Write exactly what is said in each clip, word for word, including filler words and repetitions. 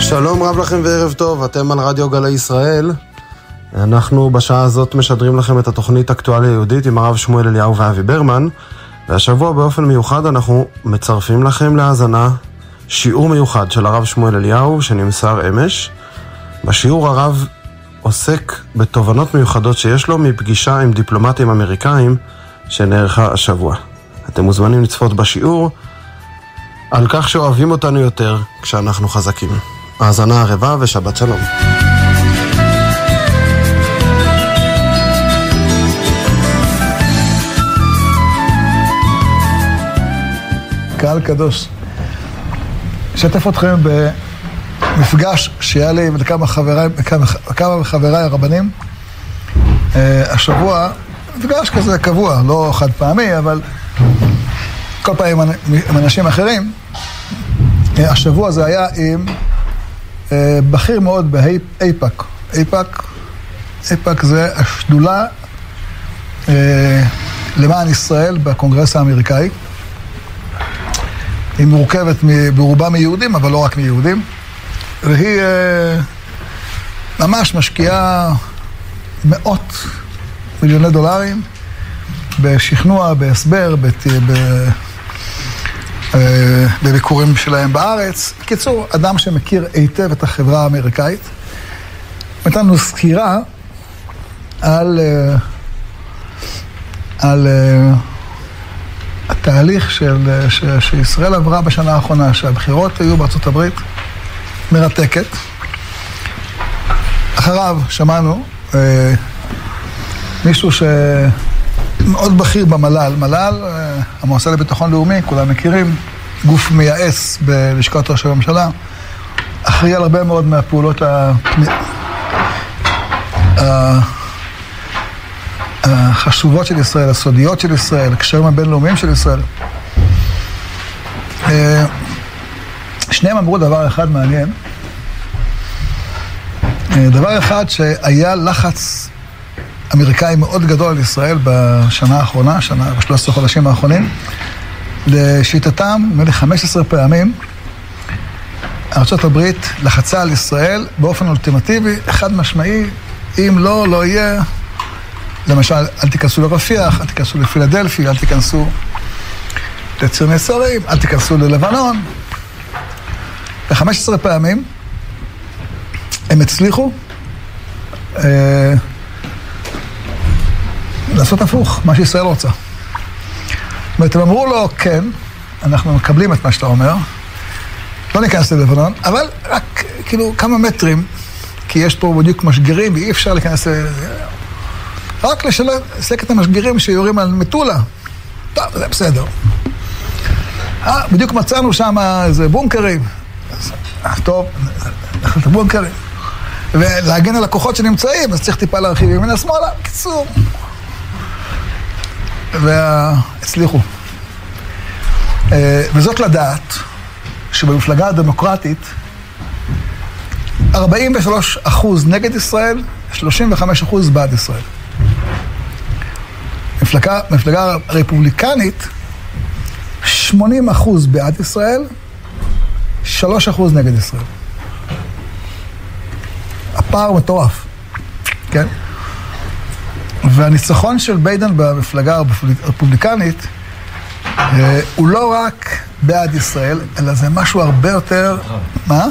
שלום רב לכם וערב טוב, אתם על רדיו גלי ישראל. אנחנו בשעה הזאת משדרים לכם את התוכנית אקטואליה יהודית עם הרב שמואל אליהו ואבי ברמן, והשבוע באופן מיוחד אנחנו מצרפים לכם להאזנה שיעור מיוחד של הרב שמואל אליהו שנמסר אמש. בשיעור הרב עוסק בתובנות מיוחדות שיש לו מפגישה עם דיפלומטים אמריקאים שנערכה השבוע. אתם מוזמנים לצפות בשיעור על כך שאוהבים אותנו יותר כשאנחנו חזקים. האזנה ערבה ושבת שלום. קהל קדוש, אשתף אתכם במפגש שהיה לי עם כמה חבריי, כמה, כמה חבריי הרבנים. השבוע, מפגש כזה קבוע, לא חד פעמי, אבל כל פעם עם, עם אנשים אחרים. השבוע זה היה עם בכיר מאוד באיפאק. איפאק, איפאק זה השדולה למען ישראל בקונגרס האמריקאי. היא מורכבת ברובה מיהודים, אבל לא רק מיהודים. והיא ממש משקיעה מאות מיליוני דולרים בשכנוע, בהסבר, בת... ב... בביקורים שלהם בארץ. קיצור, אדם שמכיר היטב את החברה האמריקאית. נתן לנו סקירה על, על התהליך של, ש, שישראל עברה בשנה האחרונה, שהבחירות היו בארצות הברית, מרתקת. אחריו שמענו אה, מישהו שמאוד בכיר במל"ל, מל"ל, אה, המועצה לביטחון לאומי, כולם מכירים, גוף מייעץ בלשכת ראש הממשלה, אחראי על הרבה מאוד מהפעולות ה... ה... החשובות של ישראל, הסודיות של ישראל, הקשרים הבינלאומיים של ישראל. שניהם אמרו דבר אחד מעניין. דבר אחד שהיה לחץ אמריקאי מאוד גדול על ישראל בשנה האחרונה, שנה, בשלושת החודשים האחרונים. לשיטתם, נדמה לי חמש עשרה פעמים, ארצות הברית לחצה על ישראל באופן אולטימטיבי, חד משמעי, אם לא, לא יהיה. למשל, אל תיכנסו לרפיח, אל תיכנסו לפילדלפי, אל תיכנסו לציר נצרים, אל תיכנסו ללבנון. ב-חמש עשרה פעמים הם הצליחו אה, לעשות הפוך, מה שישראל רוצה. זאת אומרת, הם אמרו לו, כן, אנחנו מקבלים את מה שאתה אומר, לא ניכנס ללבנון, אבל רק כאילו כמה מטרים, כי יש פה בדיוק משגרים, ואי אפשר להיכנס ל... רק לשלק את המשגרים שיורים על מטולה. טוב, זה בסדר. אה, בדיוק מצאנו שם איזה בונקרים. טוב, נחלת הבונקרים. ולהגן על הכוחות שנמצאים, אז צריך טיפה להרחיב ימינה שמאלה. קיצור. והצליחו. וזאת לדעת שבמפלגה הדמוקרטית ארבעים ושלושה אחוז נגד ישראל, שלושים וחמישה אחוז בעד ישראל. מפלגה, מפלגה רפובליקנית, שמונים אחוז בעד ישראל, שלושה אחוז נגד ישראל. הפער מטורף, כן? והניצחון של ביידן במפלגה הרפובליקנית, הוא לא רק בעד ישראל, אלא זה משהו הרבה יותר... מה?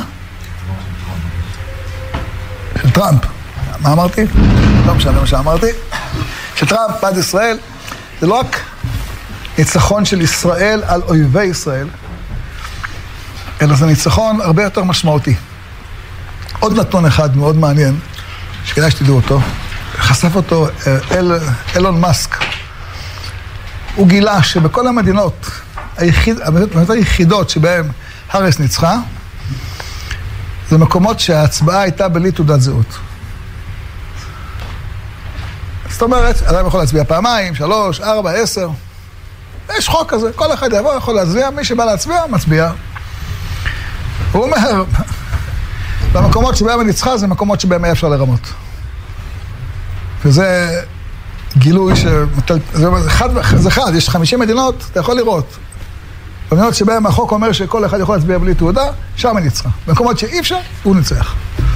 של טראמפ. מה אמרתי? לא משנה מה שאמרתי. שטראמפ בעד ישראל, זה לא רק ניצחון של ישראל על אויבי ישראל, אלא זה ניצחון הרבה יותר משמעותי. עוד נתון אחד מאוד מעניין, שכדאי שתדעו אותו, חשף אותו אל, אילון מאסק. הוא גילה שבכל המדינות, היחיד, המדינות היחידות שבהן האריס ניצחה, זה מקומות שההצבעה הייתה בלי תעודת זהות. זאת אומרת, אדם יכול להצביע פעמיים, שלוש, ארבע, עשר. יש חוק כזה, כל אחד יבוא, יכול להצביע, מי שבא להצביע, מצביע. הוא אומר, במקומות שבהם הניצחה, זה מקומות שבהם היה אפשר לרמות. וזה גילוי ש... זה אחד, זה אחד, יש חמישים מדינות, אתה יכול לראות. במדינות שבהם החוק אומר שכל אחד יכול להצביע בלי תעודה, שם היא ניצחה. במקומות שאי אפשר, הוא ניצח.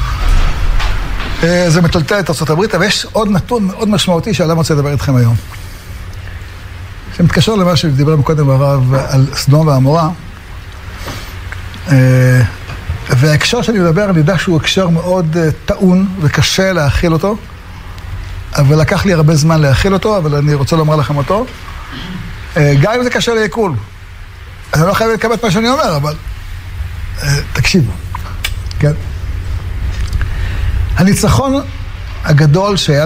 זה מטלטל את ארצות הברית, אבל יש עוד נתון מאוד משמעותי שעליו רוצה לדבר איתכם היום. שמתקשר למה שדיבר מקודם הרב על סדום ועמורה, וההקשר שאני מדבר, אני יודע שהוא הקשר מאוד טעון וקשה להכיל אותו, אבל לקח לי הרבה זמן להכיל אותו, אבל אני רוצה לומר לכם אותו. גם אם זה קשה לעיכול, אני לא חייב לקבל את מה שאני אומר, אבל תקשיבו, כן? הניצחון הגדול שהיה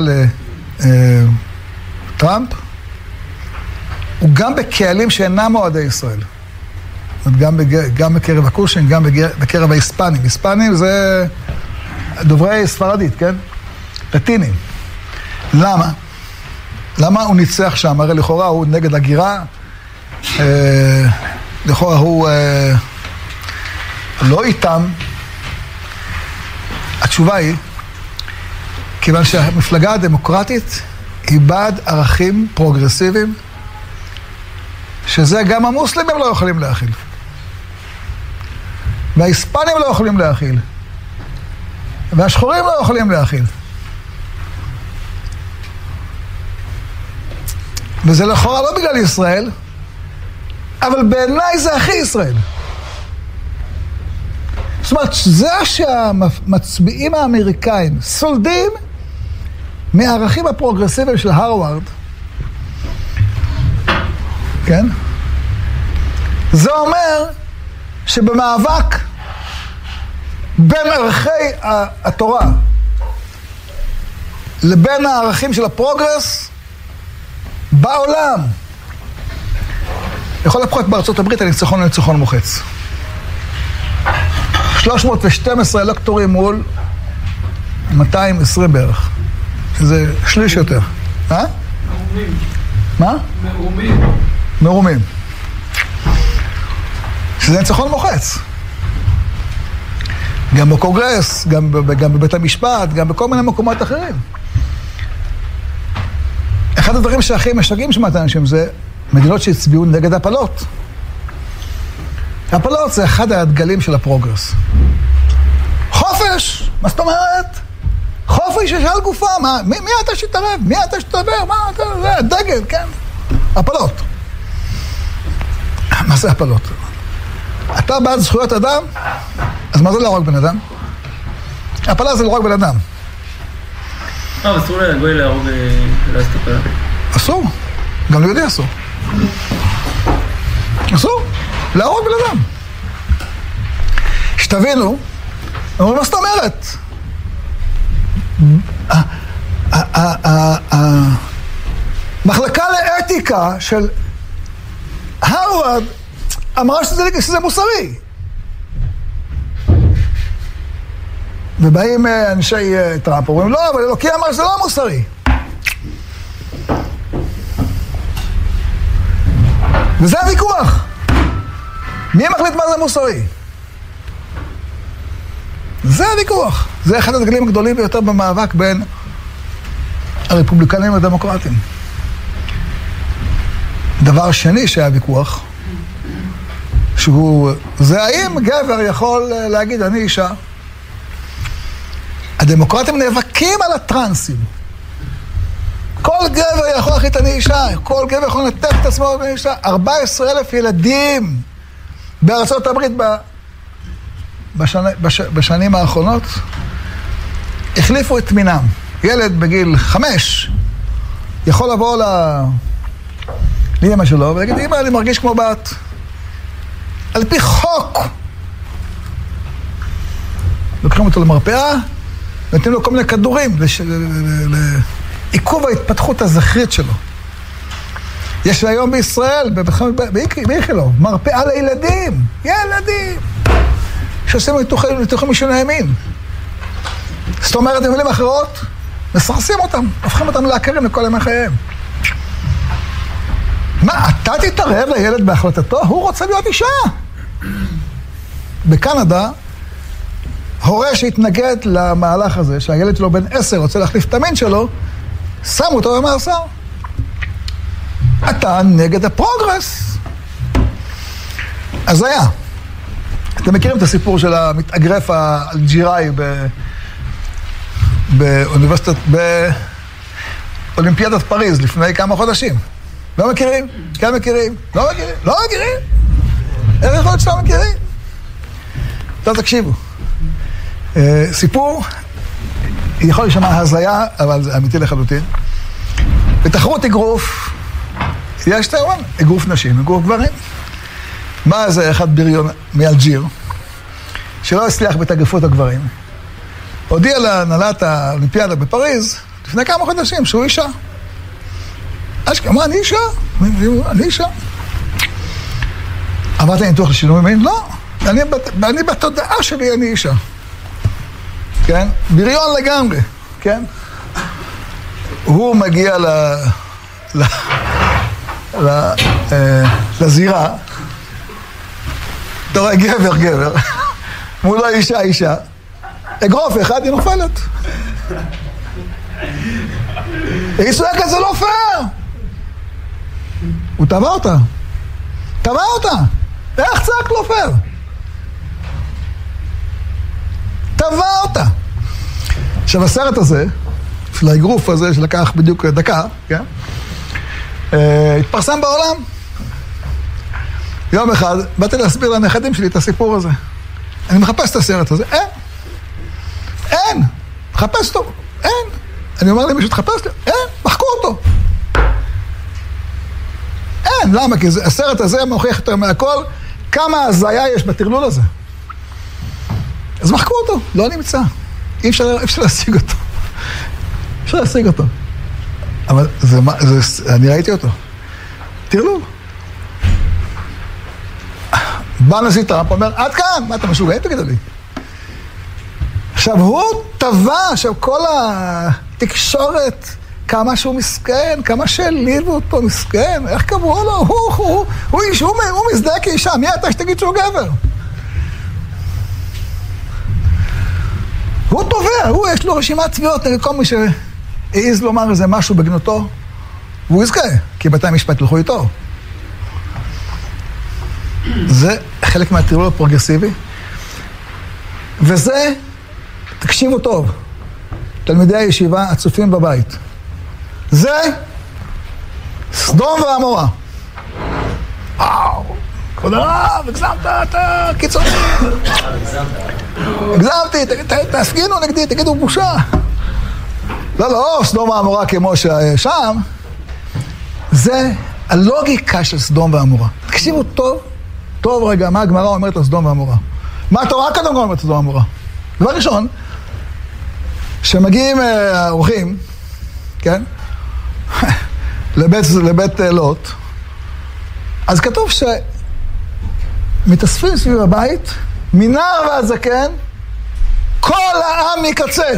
לטראמפ, הוא גם בקהלים שאינם אוהדי ישראל. גם, בג... גם בקרב הקושין, גם בג... בקרב ההיספנים. היספנים זה דוברי ספרדית, כן? לטינים. למה? למה הוא ניצח שם? הרי לכאורה הוא נגד הגירה, אה, לכאורה הוא אה, לא איתם. התשובה היא, כיוון שהמפלגה הדמוקרטית היא בעד ערכים פרוגרסיביים, שזה גם המוסלמים לא יכולים להכיל. וההיספנים לא יכולים להכיל. והשחורים לא יכולים להכיל. וזה לכאורה לא בגלל ישראל, אבל בעיניי זה הכי ישראל. זאת אומרת, זה שהמצביעים האמריקאים סולדים מהערכים הפרוגרסיביים של הרווארד, כן? זה אומר שבמאבק בין ערכי התורה לבין הערכים של הפרוגרס בעולם, לכל הפחות בארצות הברית הניצחון הוא ניצחון מוחץ. שלוש מאות ושתים עשרה אלקטורים מול מאתיים ועשרים בערך. שזה שליש יותר. אה? מרומים. מה? מרומים. מרומים. שזה ניצחון מוחץ. גם בקונגרס, גם, גם בבית המשפט, גם בכל מיני מקומות אחרים. אחד הדברים שהכי משגעים שמעת אנשים זה מדינות שהצביעו נגד הפלות. הפלות זה אחד הדגלים של הפרוגרס. חופש! מה זאת אומרת? חופש יש על גופה, מה, מי, מי אתה שתערב? מי אתה שתדבר? מה אתה, זה דגל, כן? הפלות. מה זה הפלות? אתה בעד זכויות אדם? אז מה זה להרוג בן אדם? הפלה זה להרוג בן אדם. אה, אסור לגוי להרוג ולהסתפר. אסור. גם ליהודי אסור. אסור. להרוג בן אדם. שתבינו, אומרים, מה זאת אומרת? המחלקה לאתיקה של הרווארד אמרה שזה מוסרי. ובאים אנשי טראמפ, אומרים, לא, אבל אלוקי אמר שזה לא מוסרי. וזה הוויכוח. מי מחליט מה זה מוסרי? זה הוויכוח. זה אחד הדגלים הגדולים ביותר במאבק בין הרפובליקנים והדמוקרטים. דבר שני שהיה ויכוח, שהוא, זה האם גבר יכול להגיד, אני אישה. הדמוקרטים נאבקים על הטרנסים. כל גבר יכול להחליט אני אישה, כל גבר יכול לנתק את עצמו אני אישה. ארבעה עשר אלף ילדים בארצות הברית ב... בשני, בש... בשנים האחרונות החליפו את מינם. ילד בגיל חמש יכול לבוא ל... לאמא שלו ולהגיד, אמא, אני מרגיש כמו בת. על פי חוק. לוקחים אותו למרפאה, ונותנים לו כל מיני כדורים לש... לעיכוב ההתפתחות הזכרית שלו. יש היום בישראל, באיכילוב, מרפאה לילדים, ילדים, שעושים ניתוחים, ניתוחים משנה ימין. זאת אומרת, במילים אחרות, מסרסים אותם, הופכים אותם לעקרים לכל ימי חייהם. מה, אתה תתערב לילד בהחלטתו? הוא רוצה להיות אישה. בקנדה, הורה שהתנגד למהלך הזה, שהילד שלו בן עשר רוצה להחליף את המין שלו, שמו אותו במאסר. אתה נגד הפרוגרס. אז היה. אתם מכירים את הסיפור של המתאגרף האלג'יראי ב... באוניברסיטת... באולימפיאדת פריז לפני כמה חודשים. לא מכירים? כן מכירים? לא מכירים? לא מכירים? איך יכול להיות שאתה מכירים? טוב, תקשיבו. סיפור, יכול להישמע הזיה, אבל זה אמיתי לחלוטין. בתחרות אגרוף, יש תאורן, אגרוף נשים, אגרוף גברים. מה זה אחד בריון מאלג'יר, שלא הצליח בתגרפות הגברים, הודיע להנהלת האולימפיאדה בפריז, לפני כמה חודשים, שהוא אישה. אשכרה, מה, אני אישה? אני אישה. עברת ניתוח לשינוי מין? לא. אני, אני בתודעה שלי אני אישה. כן? בריון לגמרי, כן? הוא מגיע ל... ל... ל... אה, לזירה, אתה רואה גבר, גבר, מולו אישה, אישה, אגרוף אחד, היא נופלת. היא צועקת, זה לא פייר! הוא טבע אותה. טבע אותה! איך צעק לא פייר? טבע אותה! עכשיו, הסרט הזה, של האגרוף הזה, שלקח בדיוק דקה, כן? התפרסם בעולם. יום אחד, באתי להסביר לנכדים שלי את הסיפור הזה. אני מחפש את הסרט הזה. אין! אין! מחפש אותו. אין! אני אומר לי, מישהו תחפש לי? אין! מחקו אותו. אין! למה? כי הסרט הזה מוכיח יותר מהכל כמה הזיה יש בטרלול הזה. אז מחקו אותו. לא נמצא. אי אפשר, אי אפשר להשיג אותו. אפשר להשיג אותו. אבל זה, זה, אני ראיתי אותו. טרלול. בא נשיא טראמפ, אומר, עד כאן, מה אתה משוגעים? תגידו לי. עכשיו, הוא טבע, עכשיו כל התקשורת, כמה שהוא מסכן, כמה שהעליבו אותו מסכן, איך קבעו לו? הוא, הוא, הוא איש, הוא, הוא מזדהה כאישה, מי אתה שתגיד שהוא גבר? הוא תובע, הוא יש לו רשימת תביעות, כל מי שהעיז לומר איזה משהו בגנותו, והוא יזכה, כי בתי המשפט הלכו איתו. זה חלק מהטרלול הפרוגרסיבי, וזה, תקשיבו טוב, תלמידי הישיבה הצופים בבית, זה סדום ועמורה. וואו, כבוד הרב, הגזמת את הקיצוני. הגזמתי, תפגינו נגדי, תגידו בושה. לא, לא, סדום ועמורה כמו ששם, זה הלוגיקה של סדום ועמורה. תקשיבו טוב, טוב רגע, מה הגמרא אומרת לסדום ועמורה? מה התורה קודם כל אומרת לסדום ועמורה? דבר ראשון, שמגיעים האורחים, כן? לבית, לבית לוט, אז כתוב שמתאספים סביב הבית, מנער ועד זקן, כל העם מקצה.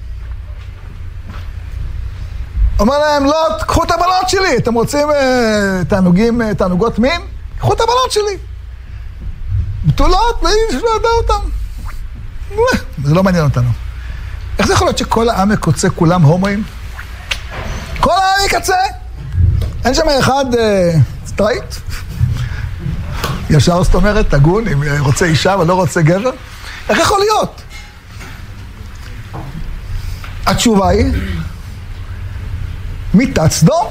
אומר להם, לא, קחו את הבנות שלי, אתם רוצים uh, תענוגים, uh, תענוגות מין? קחו את הבנות שלי. בתולות, בלי שלא ידע אותם. זה לא מעניין אותנו. איך זה יכול להיות שכל העם מקוצה, כולם הומואים? כל העם יקצה? אין שם אחד uh, סטרייט? ישר זאת אומרת, הגון, אם רוצה אישה ולא רוצה גבר? איך יכול להיות? התשובה היא, מיטת סדום.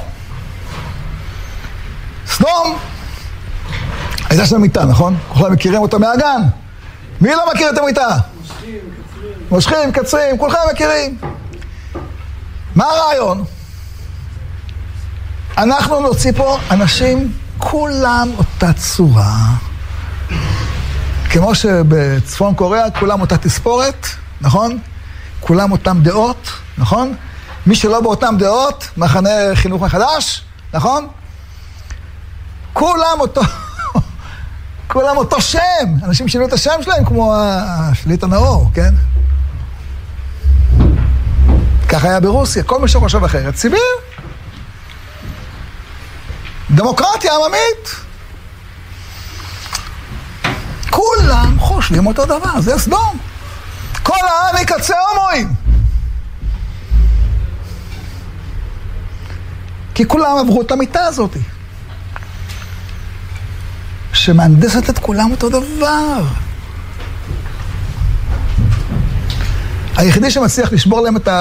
סדום. הייתה שם מיטה, נכון? כולכם מכירים אותה מהגן. מי לא מכיר את המיטה? מושכים, קצרים. מושכים, קצרים, כולכם מכירים. מה הרעיון? אנחנו נוציא פה אנשים, כולם אותה צורה. כמו שבצפון קוריאה, כולם אותה תספורת, נכון? כולם אותם דעות, נכון? מי שלא באותם דעות, מחנה חינוך מחדש, נכון? כולם אותו, כולם אותו שם. אנשים שינו את השם שלהם כמו השליט הנאור, כן? ככה היה ברוסיה, כל מי שחושב אחרת. סיביר. דמוקרטיה עממית. כולם חושבים אותו דבר, זה סדום. כל העם יקצה הומואים. כי כולם עברו את המיטה הזאת. שמהנדסת את כולם אותו דבר. היחידי שמצליח לשבור להם את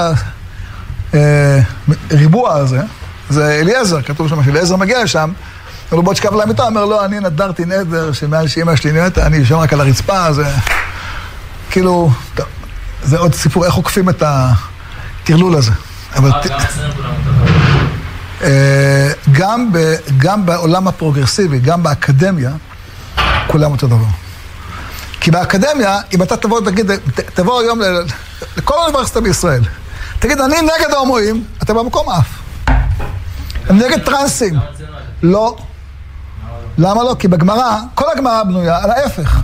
הריבוע הזה, זה אליעזר, כתוב שם שאליעזר מגיע לשם, אבל הוא בוא תשכב להם איתו, אומר לו, אני נדרתי נדר, שמעל שאמא שלי נהייתה, אני יושב רק על הרצפה, זה כאילו, טוב, זה עוד סיפור, איך עוקפים את התרלול הזה. אבל גם גם בעולם הפרוגרסיבי, גם באקדמיה, כולם אותו דבר. כי באקדמיה, אם אתה תבוא, תגיד, תבוא היום לכל האוניברסיטה בישראל, תגיד, אני נגד ההומואים, אתה במקום אף. הם נגד טרנסים. לא. למה לא? כי בגמרא, כל הגמרא בנויה על ההפך.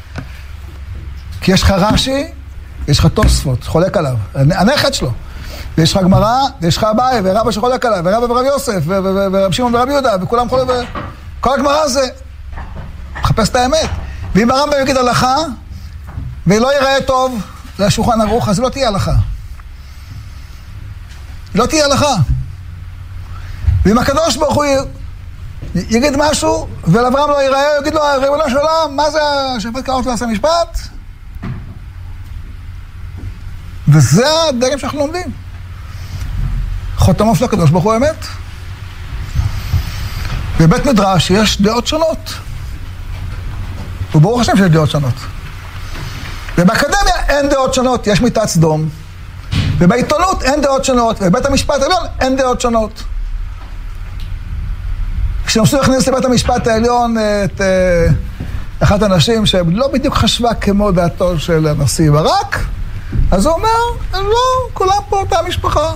כי יש לך רש"י, יש לך תוספות, חולק עליו, הנכד שלו. ויש לך גמרא, ויש לך אביי, ורבא שחולק עליו, ורבא ורב יוסף, ורב שמעון ורב יהודה, וכולם חולק, כל הגמרא זה מחפש את האמת. ואם הרמב"ם יגיד הלכה, ולא ייראה טוב לשולחן ערוך, אז זה לא תהיה הלכה. לא תהיה הלכה. ואם הקדוש ברוך הוא יגיד משהו, ולאברהם לא ייראה, יגיד לו, ריבונו של עולם, מה זה השופט קרא אותו לעשות משפט? וזה הדגם שאנחנו לומדים. חותמו של הקדוש ברוך הוא אמת. בבית מדרש יש דעות שונות. וברוך השם שיש דעות שונות. ובאקדמיה אין דעות שונות, יש מיטת סדום. ובעיתונות אין דעות שונות, ובבית המשפט העליון אין דעות שונות. כשנוסו להכניס לבית המשפט העליון את uh, אחת הנשים שלא בדיוק חשבה כמו דעתו של הנשיא ברק, אז הוא אומר, לא, כולם פה אותה משפחה.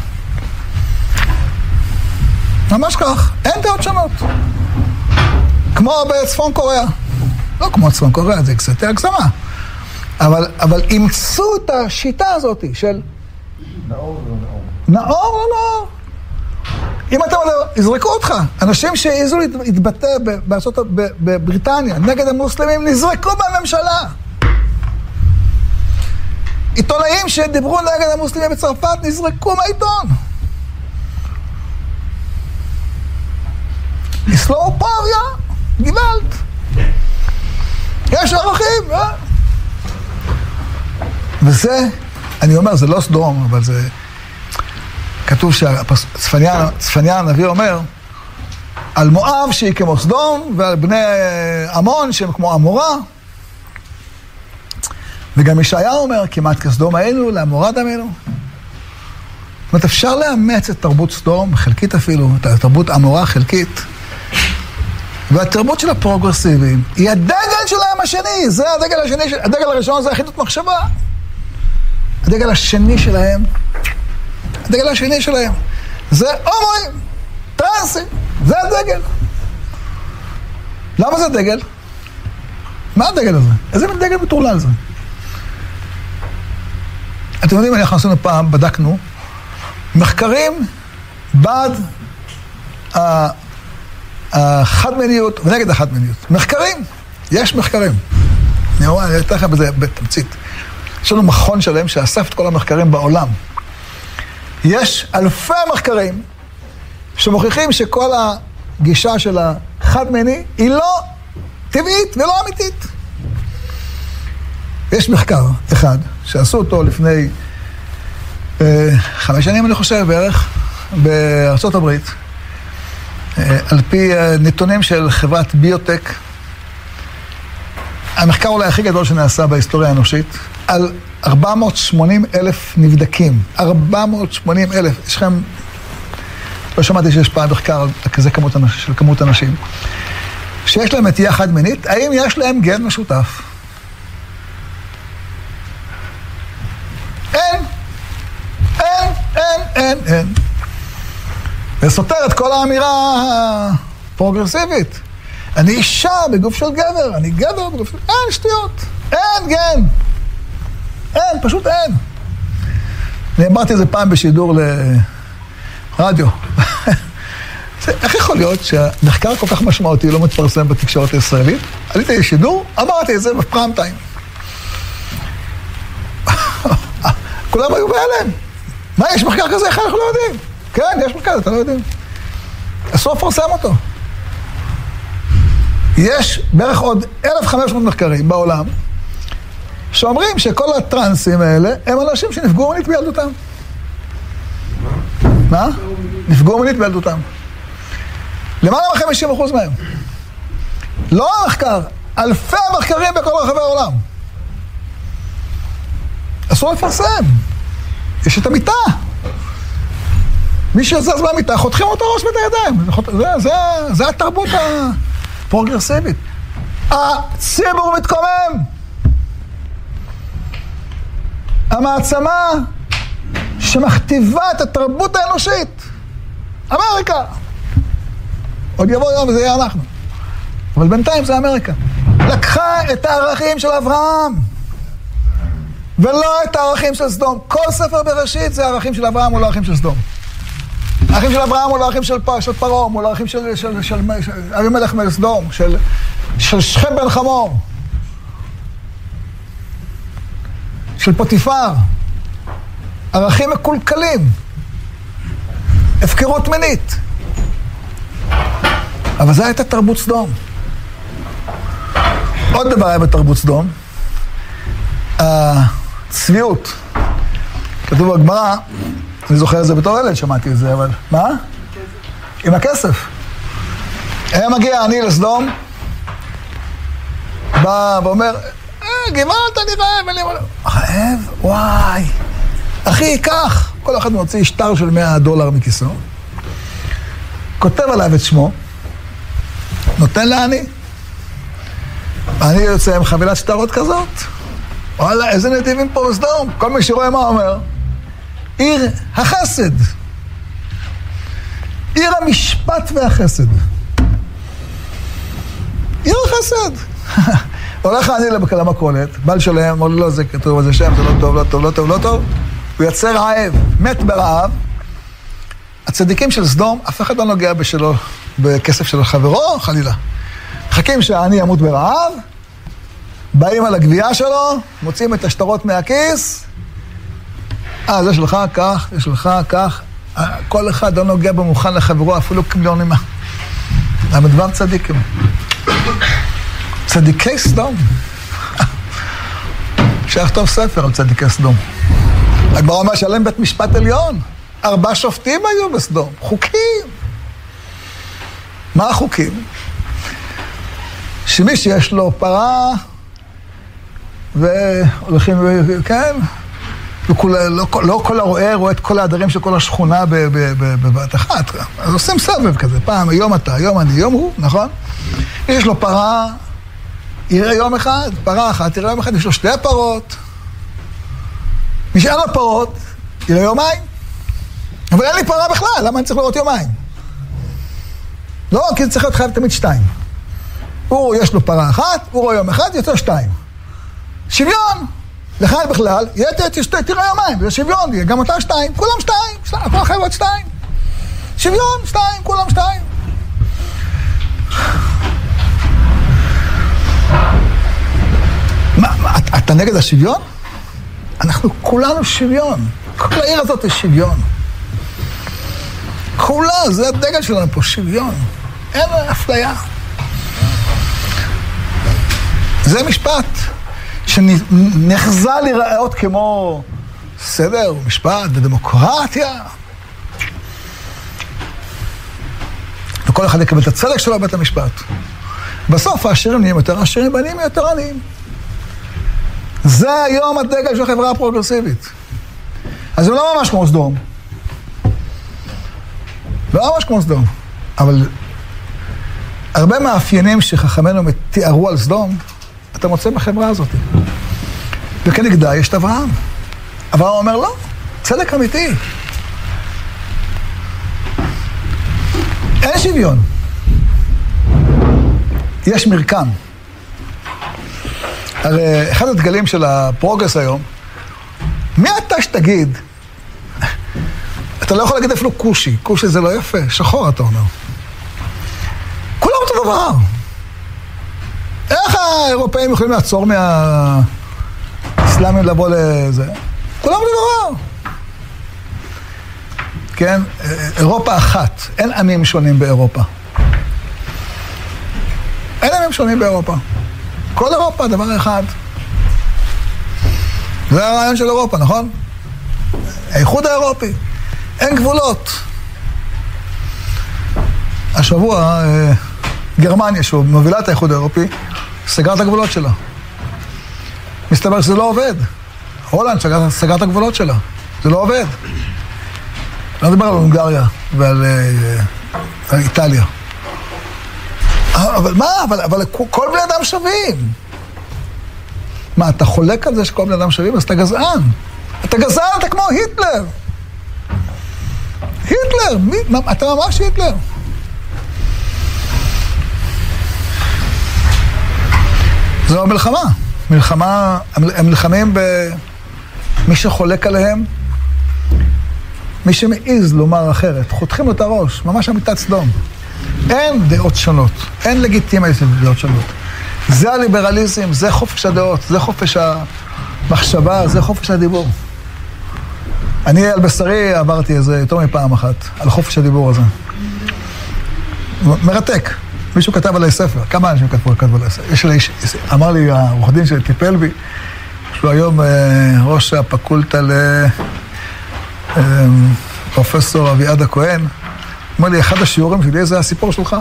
ממש כך, אין דעות שונות. כמו בצפון קוריאה. לא כמו צפון קוריאה, זה קצת הגזמה. אבל, אבל אימצו את השיטה הזאת של... נאור לא נאור. נאור לא נאור. אם אתה אומר, יזרקו אותך. אנשים שהעזו להתבטא בארצות, בבריטניה, נגד המוסלמים, נזרקו בממשלה. עיתונאים שדיברו נגד המוסלמים בצרפת, נזרקו מהעיתון. יסלור פריה, גוואלד. יש ערכים, אה? וזה, אני אומר, זה לא סדום, אבל זה... כתוב שצפניה הנביא אומר, על מואב שהיא כמו סדום, ועל בני עמון שהם כמו עמורה. וגם ישעיה אומר, כמעט כסדום היינו, לעמורה דמנו. זאת אומרת, אפשר לאמץ את תרבות סדום, חלקית אפילו, את התרבות עמורה חלקית. והתרבות של הפרוגרסיביים היא הדגל שלהם השני, זה הדגל השני, הדגל הראשון זה אחידות מחשבה. הדגל השני שלהם, הדגל השני שלהם, זה הומואים, טרנסים, זה הדגל. למה זה דגל? מה הדגל הזה? איזה מין דגל מטורלל זה? אתם יודעים, אנחנו עשינו פעם, בדקנו, מחקרים בעד החד-מיניות ונגד החד-מיניות. מחקרים, יש מחקרים. אני רואה, אני אתן לכם בזה בתמצית. יש לנו מכון שלם שאסף את כל המחקרים בעולם. יש אלפי מחקרים שמוכיחים שכל הגישה של החד-מיני היא לא טבעית ולא אמיתית. יש מחקר אחד שעשו אותו לפני אה, חמש שנים, אני חושב, בערך, בארצות הברית, אה, על פי אה, נתונים של חברת ביוטק, המחקר אולי הכי גדול שנעשה בהיסטוריה האנושית, על ארבע מאות ושמונים אלף נבדקים. ארבע מאות ושמונים אלף. יש לכם... לא שמעתי שיש פעם מחקר על כזה כמות אנש, של כמות אנשים. שיש להם נטייה חד-מינית, האם יש להם גן משותף? אין. אין, אין, אין, אין. זה סותר את כל האמירה הפרוגרסיבית. אני אישה בגוף של גבר, אני גבר בגוף של... אין שטויות. אין גן. אין, פשוט אין. אני אמרתי את זה פעם בשידור לרדיו. איך יכול להיות שהמחקר כל כך משמעותי לא מתפרסם בתקשורת הישראלית? עליתי לשידור, אמרתי את זה בפריים טיים. כולם היו בהלם. מה, יש מחקר כזה? איך אנחנו לא יודעים? כן, יש מחקר, אתה לא יודעים. אסור לפרסם אותו. יש בערך עוד אלף וחמש מאות מחקרים בעולם שאומרים שכל הטרנסים האלה הם אנשים שנפגעו מינית בילדותם. מה? נפגעו מינית בילדותם. למעלה מ-חמישים אחוז מהם. לא המחקר, אלפי מחקרים בכל רחבי העולם. אסור לפרסם. יש את המיטה. מי שזז מהמיטה, חותכים אותו ראש ואת הידיים. זה, זה, זה התרבות הפרוגרסיבית. הציבור מתקומם. המעצמה שמכתיבה את התרבות האנושית. אמריקה. עוד יבוא יום וזה יהיה אנחנו. אבל בינתיים זה אמריקה. לקחה את הערכים של אברהם, ולא את הערכים של סדום. כל ספר בראשית זה הערכים של אברהם או לא הערכים של סדום. הערכים של אברהם או לא הערכים של, של פרעה, או לא הערכים של, של, של, של אבימלך מלך סדום, של, של שכם בן חמור, של פוטיפר. ערכים מקולקלים. הפקרות מינית. אבל זה הייתה תרבות סדום. עוד דבר היה בתרבות סדום. הצביעות. כתוב בגמרא, אני זוכר את זה בתור ילד, שמעתי את זה, אבל... מה? עם הכסף. היה מגיע אני לסדום, בא ואומר, אה, גבעת, אני רעב, אני רעב. רעב? וואי. אחי, קח. כל אחד מוציא שטר של מאה דולר מכיסו. כותב עליו את שמו. נותן לעני. אני יוצא עם חבילת שטרות כזאת. וואלה, איזה נתיבים פה בסדום. כל מי שרואה מה אומר. עיר החסד. עיר המשפט והחסד. עיר החסד. הולך אני למכולת, בעל שלהם, אמר לו, לא, זה כתוב על זה שם, זה לא טוב, לא טוב, לא טוב, לא טוב. הוא יצר רעב, מת ברעב. הצדיקים של סדום, אף אחד לא נוגע בשלו, בכסף של חברו, חלילה. מחכים שהעני ימות ברעב, באים על הגבייה שלו, מוצאים את השטרות מהכיס, אה, זה שלך, כך, זה שלך, כך. כל אחד לא נוגע במוכן לחברו, אפילו כמיליונים. למה דבר צדיקים? צדיקי סדום. שייך טוב ספר על צדיקי סדום. הגמרא אומר שלם בית משפט עליון. ארבע שופטים היו בסדום. חוקים. מה החוקים? שמי שיש לו פרה, והולכים, כן, וכול, לא, לא כל הרואה רואה את כל העדרים של כל השכונה בבת אחת. אז עושים סבב כזה. פעם, היום אתה, היום אני, יום הוא, נכון? יש לו פרה, יראה יום אחד, פרה אחת, יראה יום אחד, יש לו שתי פרות. מי שאין לו פרות, יראה יומיים. אבל אין לי פרה בכלל, למה אני צריך לראות יומיים? לא, כי זה צריך להיות חייב תמיד שתיים. הוא, יש לו פרה אחת, הוא רואה יום אחד, יוצא שתיים. שוויון. לך בכלל, תראה יומיים, זה שוויון, גם אתה שתיים, כולם שתיים, הכל חייב להיות שתיים. שוויון, שתיים, כולם שתיים. מה, מה, אתה נגד השוויון? אנחנו כולנו שוויון. כל העיר הזאת היא שוויון. כולה, זה הדגל שלנו פה, שוויון. אין אפליה. זה משפט שנחזה להיראות כמו סדר, משפט ודמוקרטיה. וכל אחד יקבל את הצדק שלו בבית המשפט. בסוף העשירים נהיים יותר עשירים, והעניים יותר עניים. זה היום הדגל של החברה הפרוגרסיבית. אז זה לא ממש כמו סדום. לא ממש כמו סדום. אבל הרבה מאפיינים שחכמינו תיארו על סדום, אתה מוצא בחברה הזאת. וכנגדה יש את אברהם. אברהם אומר לא, צדק אמיתי. אין שוויון. יש מרקם. הרי אחד הדגלים של הפרוגרס היום, מי אתה שתגיד? אתה לא יכול להגיד אפילו קושי. קושי זה לא יפה, שחור אתה אומר. כולם אותו דבר. איך האירופאים יכולים לעצור מהאסלאמים לבוא לזה? כולם אותו דבר. כן? אירופה אחת. אין עמים שונים באירופה. אין עמים דברים שונים באירופה. כל אירופה, דבר אחד. זה הרעיון של אירופה, נכון? האיחוד האירופי. אין גבולות. השבוע, גרמניה, שהוא מובילה את האיחוד האירופי, סגר את הגבולות שלה. מסתבר שזה לא עובד. הולנד סגר, סגר את הגבולות שלה. זה לא עובד. לא מדבר על הונגריה ועל על איטליה. אבל מה? אבל, אבל כל בני אדם שווים. מה, אתה חולק על זה שכל בני אדם שווים? אז אתה גזען. אתה גזען, אתה כמו היטלר. היטלר, מי, אתה ממש היטלר. זו המלחמה. מלחמה, הם נלחמים במי שחולק עליהם, מי שמעיז לומר אחרת. חותכים לו את הראש, ממש אמיתת סדום. אין דעות שונות, אין לגיטימיות לדעות שונות. זה הליברליזם, זה חופש הדעות, זה חופש המחשבה, זה חופש הדיבור. אני על בשרי עברתי איזה יותר מפעם אחת, על חופש הדיבור הזה. מרתק. מישהו כתב עליי ספר, כמה אנשים כתבו, כתבו עליי ספר. יש לי, אמר לי העורך דין שטיפל בי, שהוא היום ראש הפקולטה לפרופסור אביעד הכהן, אמר לי, אחד השיעורים שלי, זה הסיפור שלך.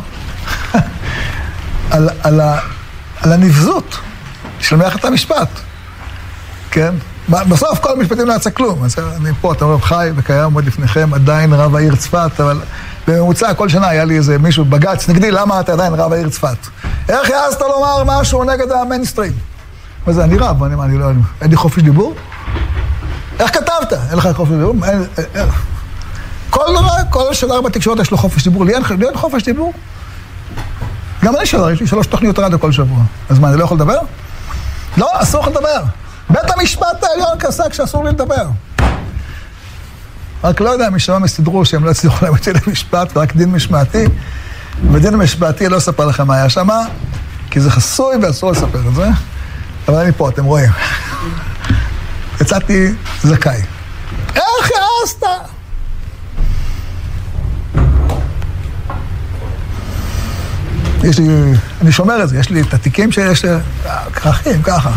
על, על, ה, על הנבזות של מערכת המשפט. כן? בסוף כל המשפטים לא יצא כלום. אז אני פה, אתה רואה, חי וקיים עומד לפניכם, עדיין רב העיר צפת, אבל בממוצע כל שנה היה לי איזה מישהו בג"ץ נגדי, למה אתה עדיין רב העיר צפת? איך יעזת לומר משהו נגד המיינסטרים? וזה, אני רב, אני, אני לא, אין לי חופש דיבור? איך כתבת? אין לך חופש דיבור? אין, אין. כל דבר, כל שלר בתקשורת יש לו חופש דיבור. לי אין, לי אין חופש דיבור. גם אני שלר, יש לי שלוש תוכניות רדיו כל שבוע. אז מה, אני לא יכול לדבר? לא, אסור לך לדבר. בית המשפט העליון כעסק שאסור לי לדבר. רק לא יודע, משם הסתדרו שהם לא הצליחו להם אותי למשפט, ורק דין משמעתי. ודין משמעתי לא אספר לכם מה היה שמה, כי זה חסוי ואסור לספר את זה. אבל אני פה, אתם רואים. יצאתי זכאי. איך יעשת? יש לי, אני שומר את זה, יש לי את התיקים שיש לי, כרכים, ככה.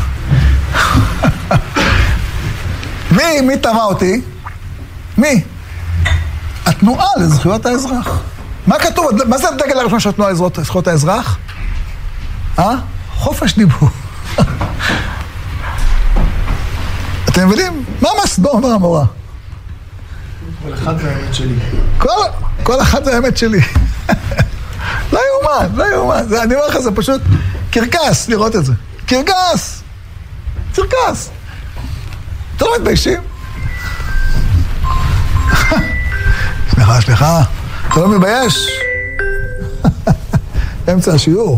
מי, מי תמה אותי? מי? התנועה לזכויות האזרח. מה כתוב? מה זה הדגל הראשון של התנועה לזכויות האזרח? אה? חופש דיבור. אתם מבינים? מה מסדום והמורה? כל אחד זה האמת שלי. כל, כל אחד זה האמת שלי. לא יאומן, לא יאומן. זה, אני אומר לך, זה פשוט קרקס לראות את זה. קרקס! קרקס! אתם לא מתביישים? סליחה, סליחה. אתה לא מתבייש? אמצע השיעור.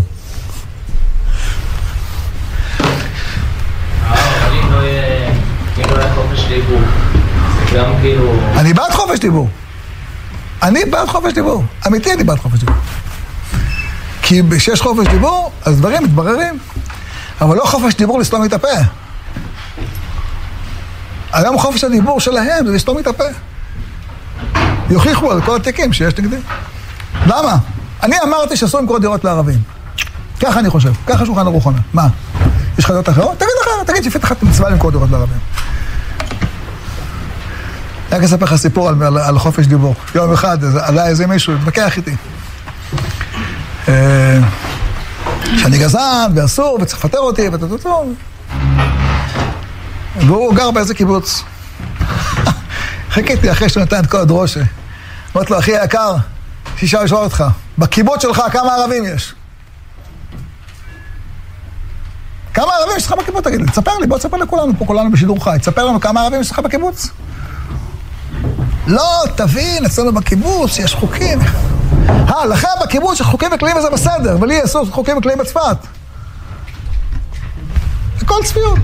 אבל אם לא יהיה חופש דיבור, זה גם כאילו... אני בעד חופש דיבור. אני בעד חופש דיבור. אמיתי, אני בעד חופש דיבור. כי כשיש חופש דיבור, אז דברים מתבררים. אבל לא חופש דיבור לסתום את הפה. היום חופש הדיבור שלהם זה לסתום את הפה. יוכיחו על כל התיקים שיש נגדי. למה? אני אמרתי שאסור למכור דירות לערבים. ככה אני חושב. ככה שולחן ערוך אומר. מה? יש לך דעות אחרות? תגיד אחרת. תגיד שפית אחת מצווה למכור דירות לערבים. אני רק אספר לך סיפור על, על, על חופש דיבור. יום אחד עלה איזה מישהו, התווכח איתי. שאני גזען ואסור וצריך לפטר אותי ותתתו. והוא גר באיזה קיבוץ. חיכיתי אחרי שהוא נתן את כל הדרושה. אמרתי לו, אחי היקר, שישה לשאול אותך, בקיבוץ שלך כמה ערבים יש? כמה ערבים יש לך בקיבוץ? תגיד לי, תספר לי, בוא תספר לכולנו, פה כולנו בשידור חי. תספר לנו כמה ערבים יש לך בקיבוץ? לא, תבין, אצלנו בקיבוץ יש חוקים. אה, לכם בקיבוץ יש חוקים וכללים וזה בסדר, ולי יש חוקים וכללים בצפת. זה כל צפיות.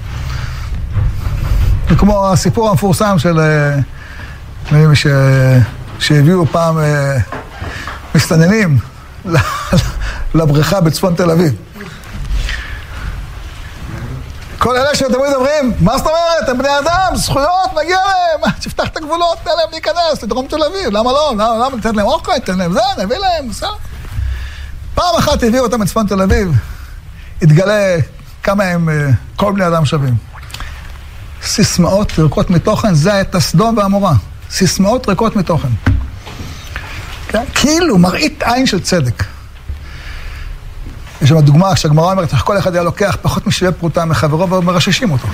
זה כמו הסיפור המפורסם של מי ש... שהביאו פעם מסתננים לבריכה בצפון תל אביב. כל אלה שאתם מדברים, מה זאת אומרת? הם בני אדם, זכויות, מגיע להם, תפתח את הגבולות, תן להם להיכנס לדרום תל אביב, למה לא? למה, למה לתת להם אוכל, תן להם זה, נביא להם, בסדר. פעם אחת הביאו אותם מצפון תל אביב, התגלה כמה הם כל בני אדם שווים. סיסמאות ריקות מתוכן, זה היה את הסדום והמורה. סיסמאות ריקות מתוכן. כן? כאילו, מראית עין של צדק. יש שם דוגמה, כשהגמרא אומרת, כל אחד היה לוקח פחות משווה פרוטה מחברו ומרששים אותו.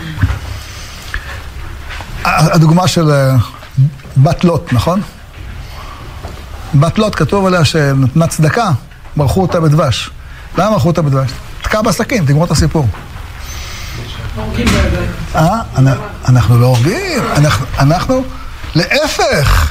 הדוגמה של בת לוט, נכון? בת לוט כתוב עליה שנתנה צדקה, מרחו אותה בדבש. למה מרחו אותה בדבש? תקע בסכין, תגמור את הסיפור. אה? אנחנו לא הורגים, אנחנו, להפך,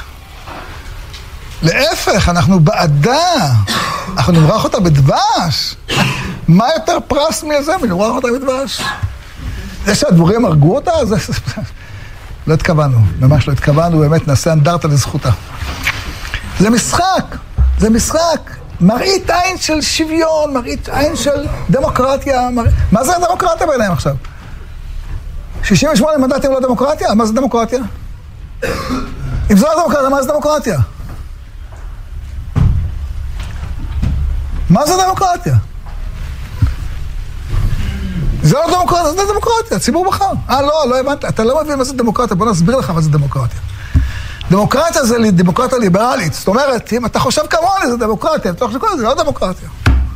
להפך, אנחנו בעדה, אנחנו נמרח אותה בדבש. מה יותר פרס מזה מנמרח אותה בדבש? זה שהדבורים הרגו אותה, זה... לא התכוונו, ממש לא התכוונו, באמת נעשה אנדרטה לזכותה. זה משחק, זה משחק. מראית עין של שוויון, מראית עין של דמוקרטיה. מר... מה זה הדמוקרטיה בעיניים עכשיו? שישים ושמונה מנדטים לא דמוקרטיה? מה זה דמוקרטיה? אם זו לא דמוקרטיה, מה זה דמוקרטיה? מה זה דמוקרטיה? זה לא דמוקרטיה, זה דמוקרטיה, הציבור בחר. אה, לא, לא הבנת, אתה לא מבין מה זה דמוקרטיה, בוא נסביר לך מה זה דמוקרטיה. דמוקרטיה זה דמוקרטיה ליברלית, זאת אומרת, אם אתה חושב כמוני זה דמוקרטיה, אתה חושב כמוני זה לא דמוקרטיה.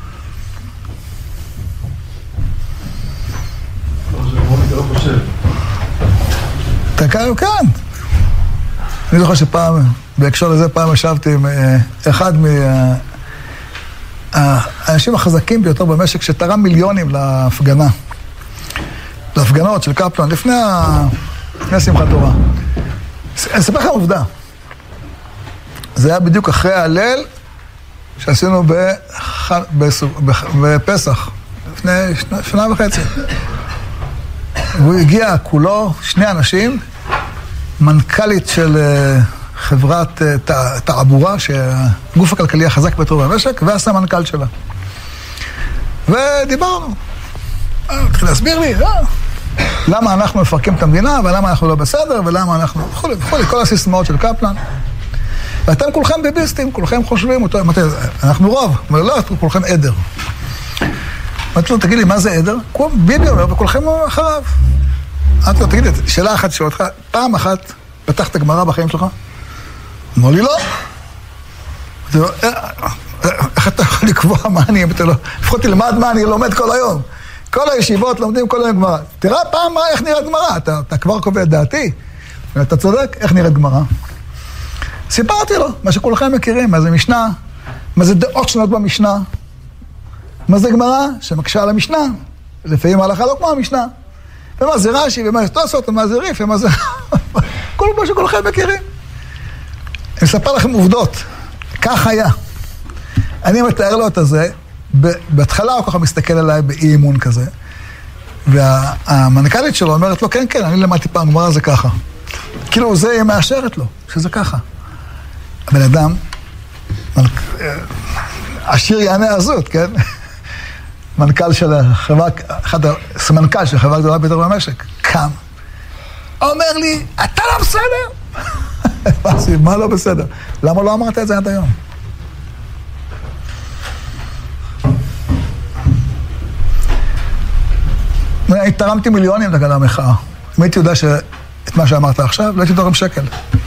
אתה לא חושב. אתה כאן, כאן. אני זוכר שפעם, בהקשר לזה פעם ישבתי עם אחד מהאנשים החזקים ביותר במשק שתרם מיליונים להפגנה. להפגנות של קפלן, לפני שמחת תורה. אני אספר לכם עובדה. זה היה בדיוק אחרי ההלל שעשינו בפסח, לפני שנה וחצי. והוא הגיע כולו, שני אנשים, מנכ"לית של חברת תעבורה, שהגוף הכלכלי החזק ביותר במשק, ועשה מנכ"ל שלה. ודיברנו. התחיל להסביר לי, לא. למה אנחנו מפרקים את המדינה, ולמה אנחנו לא בסדר, ולמה אנחנו... וכולי, וכולי, כל הסיסמאות של קפלן. ואתם כולכם ביביסטים, כולכם חושבים אותו, אנחנו רוב, אבל לא, כולכם עדר. אמרתי לו, תגיד לי, מה זה עדר? ביבי אומר, וכולכם אחריו. אמרתי לו, תגיד לי, שאלה אחת שואלת לך, פעם אחת פתחת גמרא בחיים שלך? אמר לי, לא. אמרתי לו, איך אתה יכול לקבוע מה אני, לפחות תלמד מה אני לומד כל היום. כל הישיבות לומדים כל היום גמרא. תראה פעם מה, איך נראית גמרא. אתה, אתה כבר קובע את דעתי. אתה צודק, איך נראית גמרא. סיפרתי לו, מה שכולכם מכירים, מה זה משנה, מה זה דעות שונות במשנה, מה זה גמרא, שמקשה על המשנה, לפעמים ההלכה לא כמו המשנה, ומה זה רש"י, ומה זה תוספות, ומה זה ריף, ומה זה... כל מה שכולכם מכירים. אני אספר לכם עובדות. כך היה. אני מתאר לו את זה, בהתחלה הוא ככה מסתכל עליי באי אימון כזה, והמנכ"לית שלו אומרת לו, כן, כן, אני למדתי פעם, גמרא זה ככה. כאילו זה היא מאשרת לו, שזה ככה. הבן אדם, עשיר יענה עזות, כן? מנכ"ל של החברה, אחד הסמנכ"ל של החברה גדולה ביותר במשק, קם. אומר לי, אתה לא בסדר? מה לא בסדר? למה לא אמרת את זה עד היום? אני תרמתי מיליונים לגל המחאה. אם הייתי יודע שאת מה שאמרת עכשיו, לא הייתי תורם שקל.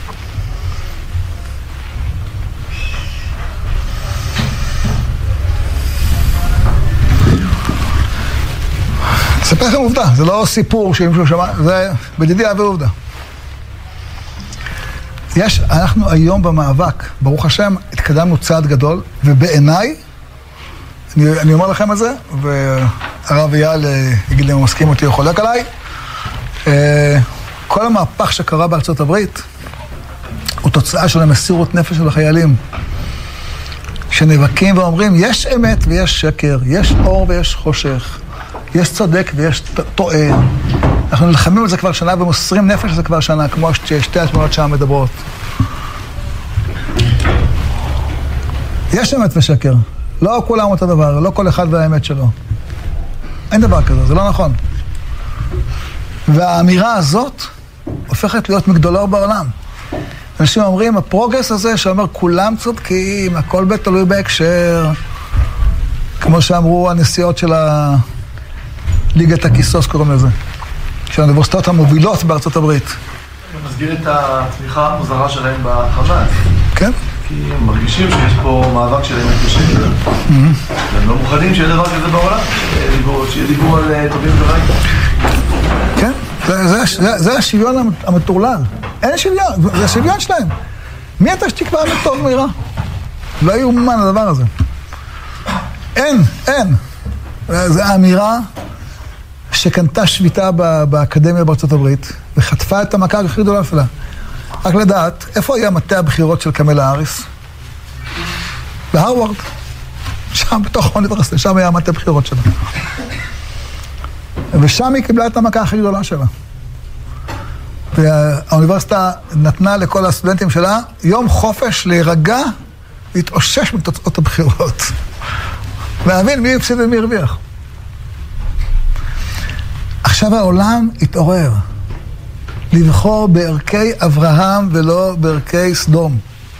אספר לכם עובדה, זה לא סיפור שמישהו שמע, זה בדידי אהבה עובדה. יש, אנחנו היום במאבק, ברוך השם, התקדמנו צעד גדול, ובעיניי, אני, אני אומר לכם את זה, והרב אייל יגיד לי אם הוא מסכים אותי או חולק עליי, כל המהפך שקרה בארצות הברית, הוא תוצאה של המסירות נפש של החיילים, שנאבקים ואומרים, יש אמת ויש שקר, יש אור ויש חושך, יש צודק ויש טועה. אנחנו נלחמים על זה כבר שנה ומוסרים נפש על זה כבר שנה, כמו שתי התמונות שם מדברות. יש אמת ושקר. לא כולם אותו דבר, לא כל אחד והאמת שלו. אין דבר כזה, זה לא נכון. והאמירה הזאת הופכת להיות מגדולה בעולם. אנשים אומרים, הפרוגרס הזה שאומר כולם צודקים, הכל תלוי בהקשר, כמו שאמרו הנשיאות של ליגת הכיסוס, קוראים לזה. של האוניברסיטאות המובילות בארצות הברית. אני מסגיר את התמיכה המוזרה שלהם בחמאס. כן. כי הם מרגישים שיש פה מאבק שלהם קשה. והם לא מוכנים שיהיה דבר כזה בעולם. שיהיה דיבור על טובים ורעים. כן, זה השוויון המטורלל. אין שוויון, זה השוויון שלהם. מי אתה שתקבע מטוב מהירה? לא יאומן הדבר הזה. אין, אין. זו האמירה שקנתה שביתה באקדמיה בארצות הברית, וחטפה את המכה הכי גדולה שלה. רק לדעת, איפה היה מטה הבחירות של קמלה האריס? בהרווארד. שם בתוך האוניברסיטה, שם היה מטה הבחירות שלה. ושם היא קיבלה את המכה הכי גדולה שלה. והאוניברסיטה נתנה לכל הסטודנטים שלה יום חופש להירגע, להתאושש מתוצאות הבחירות. להבין מי הפסיד ומי הרוויח. עכשיו העולם התעורר לבחור בערכי אברהם ולא בערכי סדום.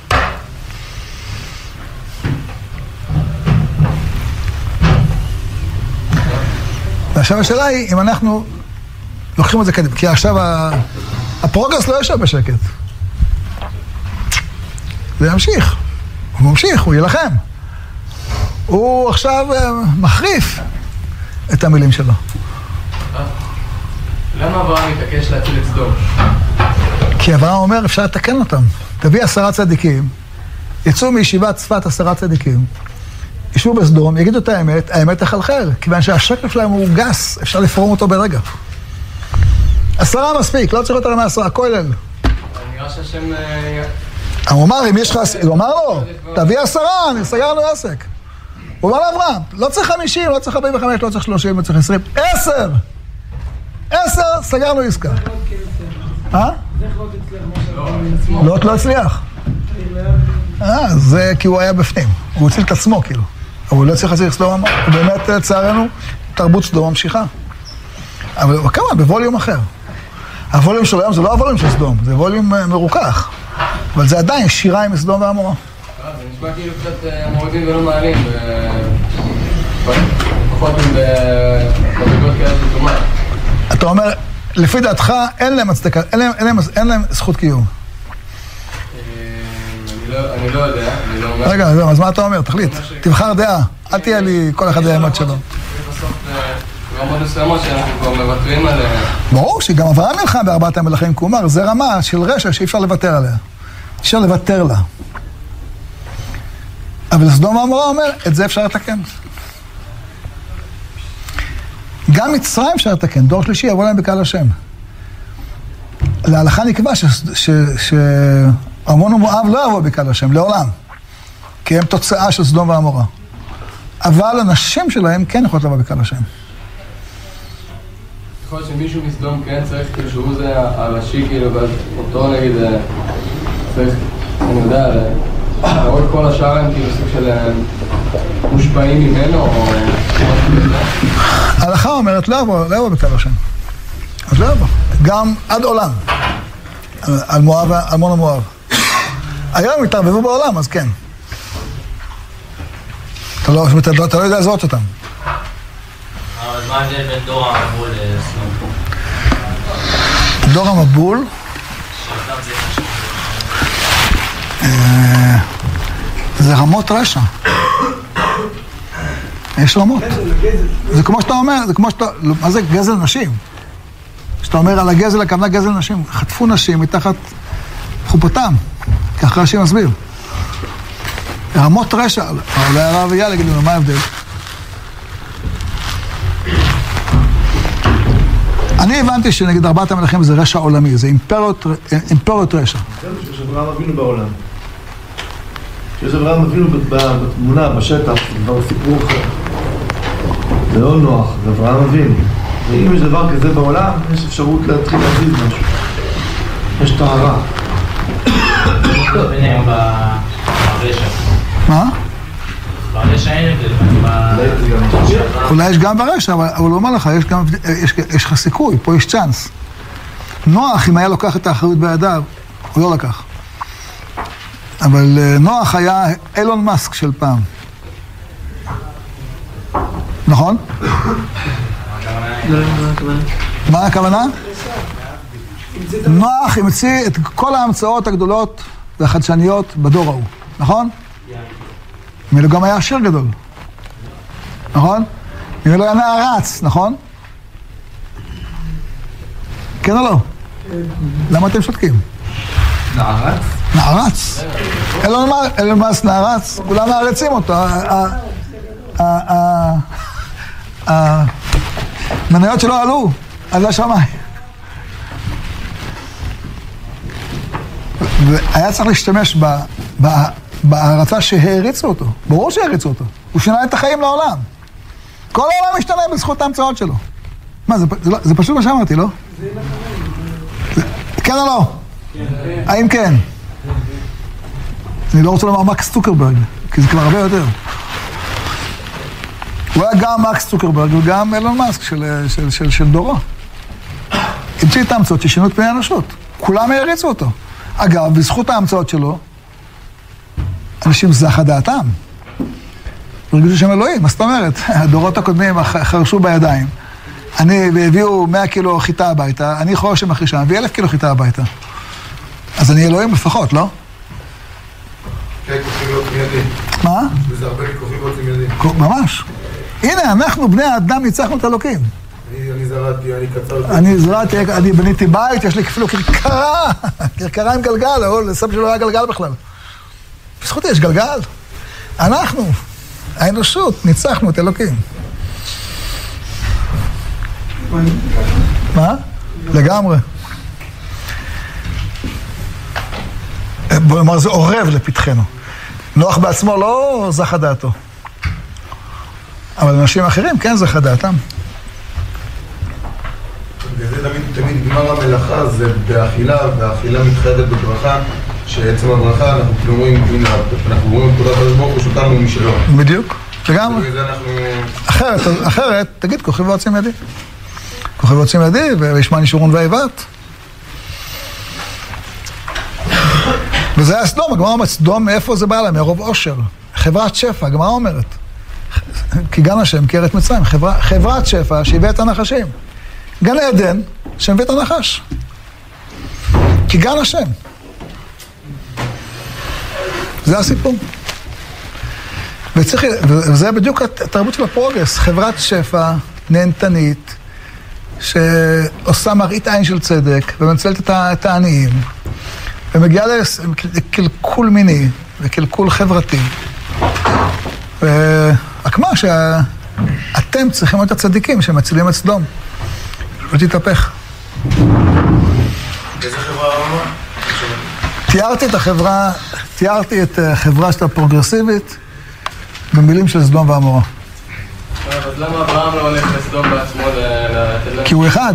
ועכשיו השאלה היא אם אנחנו לוקחים את זה קדימה, כי עכשיו הפרוגרס לא יושב בשקט. זה ימשיך, הוא ממשיך, הוא ילחם. הוא עכשיו מחריף את המילים שלו. למה אברהם מתעקש להציל את סדום? כי אברהם אומר, אפשר לתקן אותם. תביא עשרה צדיקים, יצאו מישיבת צפת עשרה צדיקים, ישבו בסדום, יגידו את האמת, האמת תחלחל, כיוון שהשקל שלהם הוא גס, אפשר לפרום אותו ברגע. עשרה מספיק, לא צריך יותר מעשרה, כולל. נראה שהשם... הוא אמר, אם יש לך... הוא אמר לו, תביא עשרה, סגרנו עסק. הוא אמר לאברהם, לא צריך חמישים, לא צריך ארבעים וחמש, לא צריך שלושים, לא צריך עשרים, עשר! עשר, סגרנו עסקה. אה? לא, לא הצליח. אה, זה כי הוא היה בפנים. הוא הציל את עצמו, כאילו. אבל הוא לא צריך להציל את סדום. הוא באמת, לצערנו, תרבות סדום ממשיכה. אבל כמה? בווליום אחר. הווליום של היום זה לא הווליום של סדום, זה ווליום מרוכך. אבל זה עדיין שירה עם סדום ועמורה. זה נשמע כאילו קצת מורידים ולא מעלים. פחות בבגות כאלה של דומה. אתה אומר, לפי דעתך, אין להם הצדקה, אין להם, אין להם, אין להם זכות קיום. אני לא יודע, אני לא אומר... רגע, אז מה אתה אומר? תחליט. תבחר דעה. אל תהיה לי כל אחד האמת שלו. בסוף, רמות מסוימות שאנחנו כבר מוותרים עליהן. ברור שגם אברהם נלחם בארבעת המלכים, כי הוא אומר, זה רמה של רשע שאי אפשר לוותר עליה. אפשר לוותר לה. אבל סדום ועמורה אומר, את זה אפשר לתקן. גם מצרים אפשר לתקן, דור שלישי יבוא להם בקהל השם. להלכה נקבע שעמון ומואב לא יבוא בקהל השם, לעולם. כי הם תוצאה של סדום ועמורה. אבל הנשים שלהם כן יכולות לבוא בקהל השם. יכול להיות שמישהו מסדום כן צריך, כאילו שהוא זה הראשי, כאילו, ואז אותו נגיד, צריך, אני יודע, לראות כל השאר הם כאילו סוג של מושפעים ממנו, או... ההלכה אומרת, לא יבוא, לא יבוא בקהל השם. אז לא יבוא. גם עד עולם. על מואב, על מון המואב. היום התערבבו בעולם, אז כן. אתה לא, אתה לא יודע לזהות אותם. אבל מה ההבדל בין דור המבול לסדום? דור המבול? זה רמות רשע. יש רמות. זה כמו שאתה אומר, זה כמו שאתה... מה זה גזל נשים? שאתה אומר על הגזל, הכוונה גזל נשים. חטפו נשים מתחת חופתם. ככה רש"י מסביר. רמות רשע. אולי הרב אייל יגיד לנו, מה ההבדל? אני הבנתי שנגיד ארבעת המלכים זה רשע עולמי, זה אימפריות רשע. שיש אברהם אבינו בעולם. שיש אברהם אבינו בתמונה, בשטח, זה כבר סיפור אחר. זה לא נוח, זה אברהם אבינו. ואם יש דבר כזה בעולם, יש אפשרות להתחיל להזיז משהו. יש טהרה. ביניהם ברשע. מה? ברשע אין הבדל. אולי יש גם ברשע, אבל הוא אומר לך, יש לך סיכוי, פה יש צ'אנס. נוח, אם היה לוקח את האחריות בידיו, הוא לא לקח. אבל נוח היה אילון מאסק של פעם. נכון? מה הכוונה? נוח המציא את כל ההמצאות הגדולות והחדשניות בדור ההוא, נכון? ממנו גם היה עשיר גדול, נכון? ממנו היה נערץ, נכון? כן או לא? למה אתם שותקים? נערץ? נערץ. אילון מאסק נערץ, כולם מערצים אותו. המניות שלו עלו, עד לשמיים. והיה צריך להשתמש בהערצה שהעריצו אותו. ברור שהעריצו אותו. הוא שינה את החיים לעולם. כל העולם משתנה בזכות ההמצאות שלו. מה, זה פשוט מה שאמרתי, לא? כן או לא? האם כן? אני לא רוצה לומר מקס צוקרברג, כי זה כבר הרבה יותר. הוא היה גם מקס צוקרברג וגם אילון מאסק של דורו. המציא את ההמצאות ששינו את פני האנושות. כולם העריצו אותו. אגב, בזכות ההמצאות שלו, אנשים זכה דעתם. הרגישו שם אלוהים, מה זאת אומרת? הדורות הקודמים חרשו בידיים. אני, והביאו מאה קילו חיטה הביתה, אני חורש עם החישה, הביא אלף קילו חיטה הביתה. אז אני אלוהים לפחות, לא? כן, כוכבים רוצים ידים. מה? וזה הרבה כוכבים רוצים ידים. ממש. הנה, אנחנו, בני האדם, ניצחנו את אלוקים. אני זרעתי, אני קצרתי. אני זרעתי, אני בניתי בית, יש לי אפילו כרכרה. כרכרה עם גלגל, לסבא שלו היה גלגל בכלל. בזכותי יש גלגל. אנחנו, האנושות, ניצחנו את אלוקים. מה? לגמרי. בוא נאמר, זה עורב לפתחנו. נוח בעצמו לא זכה דעתו. אבל אנשים אחרים כן זכה דעתם. וזה תמיד, תמיד גמר המלאכה, זה באכילה, והאכילה מתחייבת בברכה, שעצם הברכה, אנחנו כאילו אומרים, אנחנו אומרים את תודת הרשבור, הוא שותנו משלו. בדיוק, לגמרי. ובגלל זה אנחנו... אחרת, אחרת, תגיד, כוכב ועוצם ידי. כוכב ועוצם ידי, וישמע נשורון ואיבת. וזה היה סדום, הגמרא אומרת, סדום מאיפה זה בא לה? מרוב עושר. חברת שפע, הגמרא אומרת. כי גן השם, כארץ מצרים, חברה, חברת שפע שהביא את הנחשים. גן עדן, שהביא את הנחש. כי גן השם. זה הסיפור. וצריך, וזה בדיוק התרבות של הפרוגרס, חברת שפע, נהנתנית, שעושה מראית עין של צדק, ומנצלת את העניים, ומגיעה לקלקול מיני, וקלקול חברתי. רק מה שאתם צריכים להיות הצדיקים שמצילים את סדום. לא תתהפך. איזה חברה אמרה? תיארתי את החברה, תיארתי את החברה שאתה פרוגרסיבית, במילים של סדום ועמורה. אז למה אברהם לא הולך לסדום בעצמו? כי הוא אחד.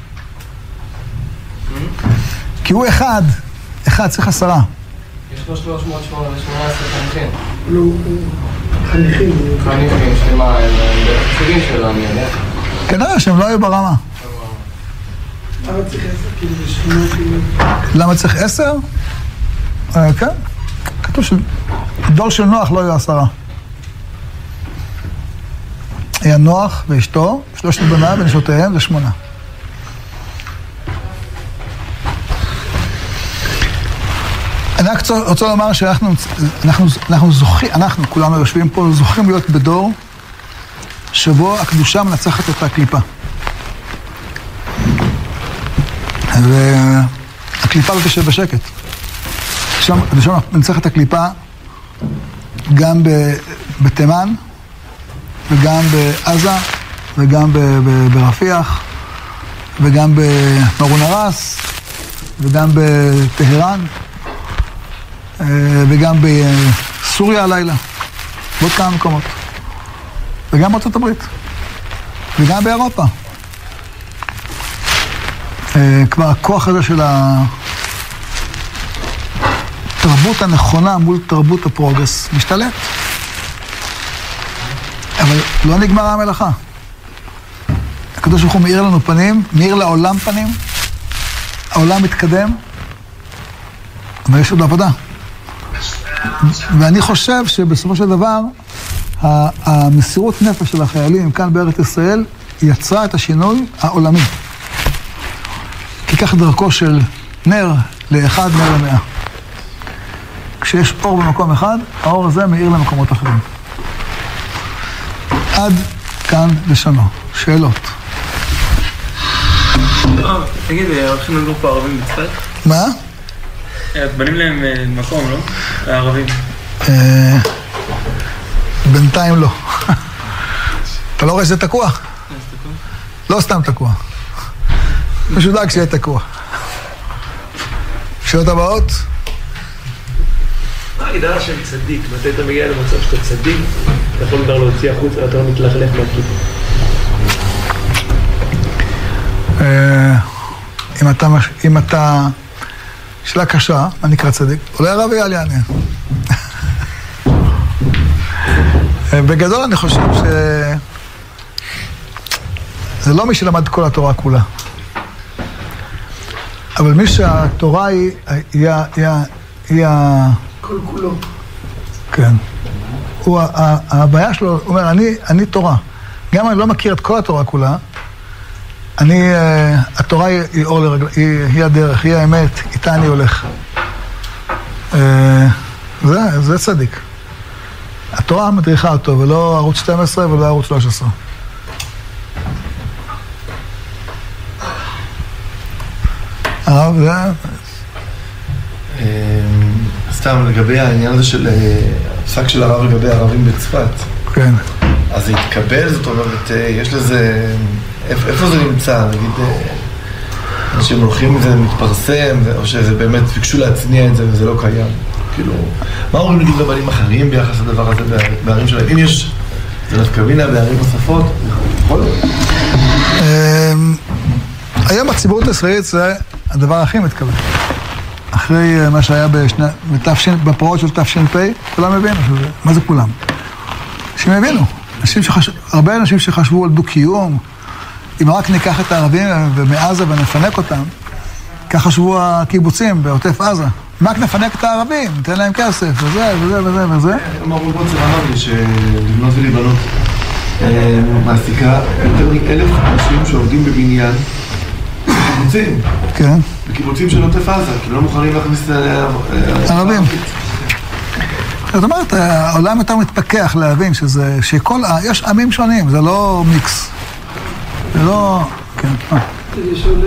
כי הוא אחד. אחד, צריך עשרה. יש לו שלוש מאות שמונה עשרה חניכים. לא, חניכים. חניכים, שמה, הם בחירים שלו, אני יודע. כנראה שהם לא היו ברמה. למה צריך עשר? כאילו זה שכונה כאילו... למה צריך עשר? כן. כתוב שדור של נוח לא היו עשרה. היה נוח ואשתו, שלושת בניו ונשותיהם, זה שמונה. אני רק רוצה לומר שאנחנו אנחנו, אנחנו זוכים, אנחנו כולנו יושבים פה, זוכים להיות בדור שבו הקדושה מנצחת את הקליפה. והקליפה לא תשב בשקט. שם, שם מנצחת את הקליפה גם בתימן, וגם בעזה, וגם ברפיח, וגם במרון הרס, וגם בטהרן, וגם בסוריה הלילה, ועוד כמה מקומות. וגם בארצות הברית, וגם באירופה. כבר הכוח הזה של התרבות הנכונה מול תרבות הפרוגרס משתלט. אבל לא נגמרה המלאכה. הקדוש ברוך הוא מאיר לנו פנים, מאיר לעולם פנים, העולם מתקדם, אבל יש עוד עבודה. ואני חושב שבסופו של דבר, המסירות נפש של החיילים כאן בארץ ישראל יצרה את השינוי העולמי. כי כך דרכו של נר לאחד, נר למאה. כשיש אור במקום אחד, האור הזה מאיר למקומות אחרים. עד כאן לשונו. שאלות. תגיד, הולכים לגור פה ערבים בצפת? מה? בנים להם מקום, לא? הערבים. בינתיים לא. אתה לא רואה שזה תקוע? לא סתם תקוע. פשוט דאג שיהיה תקוע. שאלות הבאות? מה ההגדרה של צדיק? מתי אתה מגיע למצב שאתה צדיק, אתה יכול כבר להוציא החוצה, אתה לא מתלכלך מהכיפה. אם אתה, אם אתה, שאלה קשה, מה נקרא צדיק? אולי הרב אייל יענה. בגדול אני חושב ש... זה לא מי שלמד כל התורה כולה. אבל מי שהתורה היא, היא, היא, היא ה... כל כולו. כן. הוא, הבעיה שלו, הוא אומר, אני, אני תורה. גם אני לא מכיר את כל התורה כולה, אני, התורה היא, היא אור לרגל, היא, היא הדרך, היא האמת, איתה אני הולך. זה, זה צדיק. התורה מדריכה אותו, ולא ערוץ שתים עשרה ולא ערוץ שלוש עשרה. הרב, זה... סתם, לגבי העניין הזה של הפסק של הרב לגבי הערבים בצפת. כן. אז זה התקבל, זאת אומרת, יש לזה... איפה זה נמצא? נגיד, אנשים הולכים וזה מתפרסם, או שזה באמת ביקשו להצניע את זה וזה לא קיים. כאילו, מה אומרים נגיד רבנים אחרים ביחס לדבר הזה בערים שלהם? אם יש, זה נפקא מינה בערים נוספות, יכול להיות. היום הציבוריות הישראלית זה הדבר הכי מתקבל. אחרי מה שהיה בפרעות של תש"פ, כולם הבינו שזה. מה זה כולם? אנשים הבינו. הרבה אנשים שחשבו על דו-קיום, אם רק ניקח את הערבים ומעזה ונפנק אותם, כך חשבו הקיבוצים בעוטף עזה. אם רק נפנק את הערבים, ניתן להם כסף, וזה, וזה, וזה, וזה. אמרו פה צריך אמר לי שלבנות ולבנות מעסיקה יותר מאלף אנשים שעובדים בבניין בקיבוצים. כן. בקיבוצים של עוטף עזה, כי לא מוכנים להכניס ערבים. זאת אומרת, העולם יותר מתפכח להבין שזה, שכל, יש עמים שונים, זה לא מיקס. זה לא... כן. אני שואל,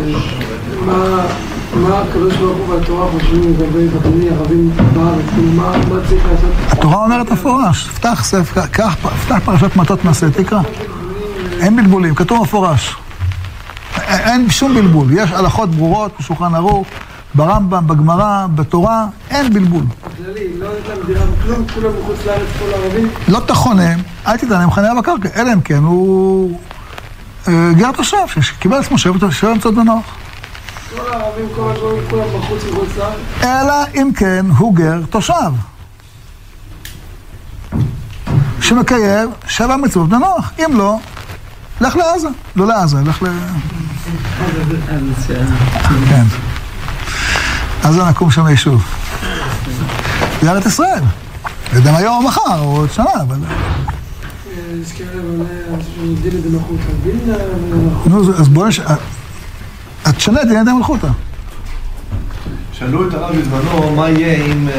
מה הקדוש ברוך הוא והתורה חושבים לגבי בני ערבים בארץ? מה צריך לעשות? התורה אומרת מפורש, פתח ספר, קח, פתח פרשת מטות מעשה, תקרא. אין בלבולים, כתוב מפורש. אין שום בלבול, יש הלכות ברורות בשולחן ערוך, ברמב"ם, בגמרא, בתורה, אין בלבול. בכללי, לא יודעת להם דירה בכלום, כולם מחוץ לארץ, כל הערבים? לא תכונן, אל תדע, הם חניה בקרקע, אלא אם כן, הוא גר תושב, שקיבל עצמו שבע אמצעות בנוח. כל הערבים, כל הדברים, כולם בחוץ מחוץ לארץ? אלא אם כן, הוא גר תושב. שמקיים שבע מצוות בנוח, אם לא, לך לעזה, לא לעזה, לך ל... כן. אז זה נקום שם יישוב. בארץ ישראל. לא יודע מה היום או מחר, או עוד שנה, אבל... נזכר אבל שדין את המלכות, דין נו, אז בואו נש... את תשנה דין את המלכות. שאלו את הרב בזמנו, מה יהיה אם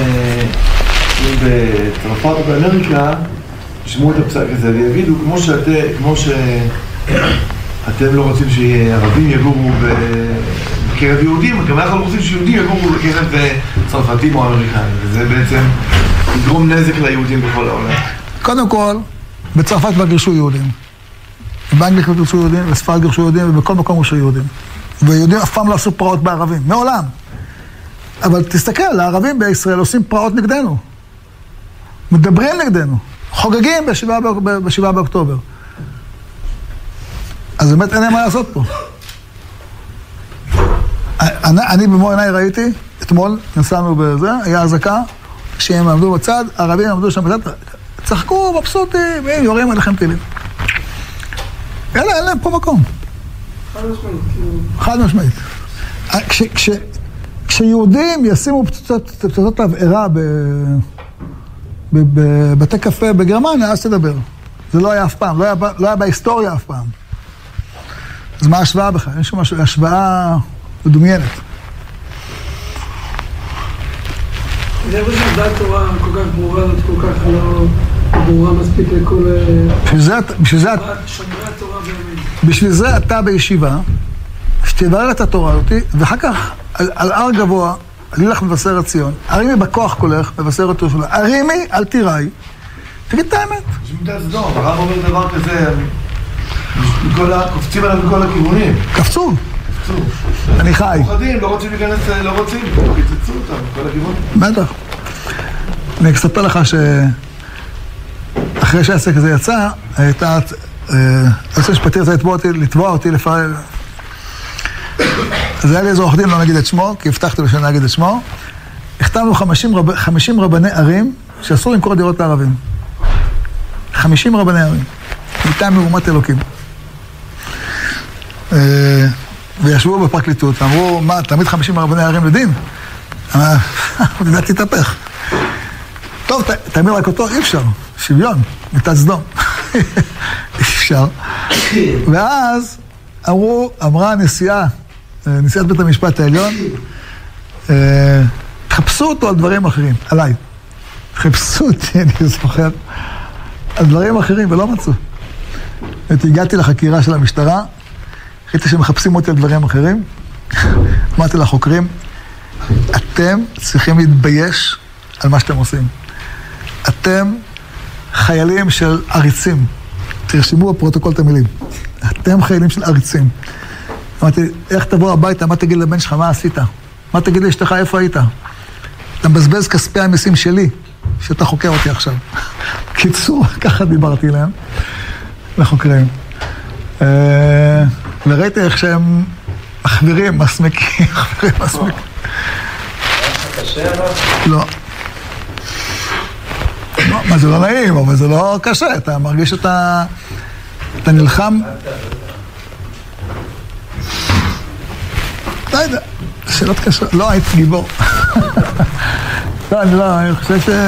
בצרפת או באמריקה ישמעו את הפסק הזה ויגידו, כמו שאתם, כמו שאתם לא רוצים שערבים יגורו בקרב יהודים, גם אנחנו לא רוצים שיהודים יגורו בקרב צרפתים או אמריקאים, וזה בעצם יגרום נזק ליהודים בכל העולם. קודם כל, בצרפת כבר גירשו יהודים. באנגליה כבר גירשו יהודים, בספרד גירשו יהודים, ובכל מקום גירשו יהודים. ויהודים אף פעם לא עשו פרעות בערבים, מעולם. אבל תסתכל, הערבים בישראל עושים פרעות נגדנו. מדברים נגדנו. חוגגים בשבעה באוקטובר. אז באמת אין להם מה לעשות פה. אני, אני במו עיניי ראיתי, אתמול נסענו בזה, היה הזקה, שהם עמדו בצד, הערבים עמדו שם בצד, צחקו, מבסוטים, יורים עליכם טילים. אלא, אין להם פה מקום. חד משמעית. חד משמעית. כש, כש, כשיהודים ישימו פצצות תבערה בבתי קפה בגרמניה, אז תדבר. זה לא היה אף פעם, לא היה, לא היה בהיסטוריה אף פעם. אז מה ההשוואה בכלל? אין שום משהו, השוואה מדומיינת. זה לא שעדת תורה כל כך ברורה, זאת כל כך לא ברורה מספיק לכל... בשביל זה, בשביל זה... שומרי התורה באמת. בשביל זה אתה בישיבה, שתברר את התורה אותי, ואחר כך על, על הר גבוה, עלי לך מבשרת ציון, הרימי בכוח קולך, מבשרת ירושלים, הרימי, אל תיראי, תגיד את האמת. יש מידת סדום, הרב אומר דבר כזה, קופצים עליו מכל הכיוונים. קפצו. קפצו. אני חי. פוחדים, לא רוצים להיכנס, לא רוצים, קיצצו אותם, מכל הכיוונים. בטח. אני אספר לך שאחרי שהעסק הזה יצא, הייתה... העסק המשפטי רצה לתבוע אותי לפעמים. אז היה לי איזה עורך דין, לא נגיד את שמו, כי הבטחתי לו שאני נגיד את שמו. החתמנו חמישים רבני ערים שאסור למכור דירות לערבים. חמישים רבני ערים. איתם מאומת אלוקים. וישבו בפרקליטות, אמרו, מה, תמיד חמישים רבני ערים לדין? המדינה תתהפך. טוב, תאמין רק אותו, אי אפשר. שוויון, מיטת סדום. אי אפשר. ואז אמרו, אמרה הנשיאה, נשיאת בית המשפט העליון, חפשו אותו על דברים אחרים, עליי. חפשו אותי, אני זוכר, על דברים אחרים, ולא מצאו. הגעתי לחקירה של המשטרה, ראיתי שמחפשים אותי על דברים אחרים, אמרתי לחוקרים, אתם צריכים להתבייש על מה שאתם עושים. אתם חיילים של עריצים. תרשמו בפרוטוקול את המילים. אתם חיילים של עריצים. אמרתי, איך תבוא הביתה? מה תגיד לבן שלך? מה עשית? מה תגיד לאשתך? איפה היית? אתה מבזבז כספי המיסים שלי, שאתה חוקר אותי עכשיו. קיצור, ככה דיברתי להם, לחוקרים. וראיתי איך שהם מחבירים, מסמקים, מחבירים, מסמקים. קשה, אבל? לא. לא, מה זה לא נעים, אבל זה לא קשה, אתה מרגיש שאתה... אתה נלחם... לא יודע, שאלות קשות, לא היית גיבור. לא, אני לא, אני חושב ש...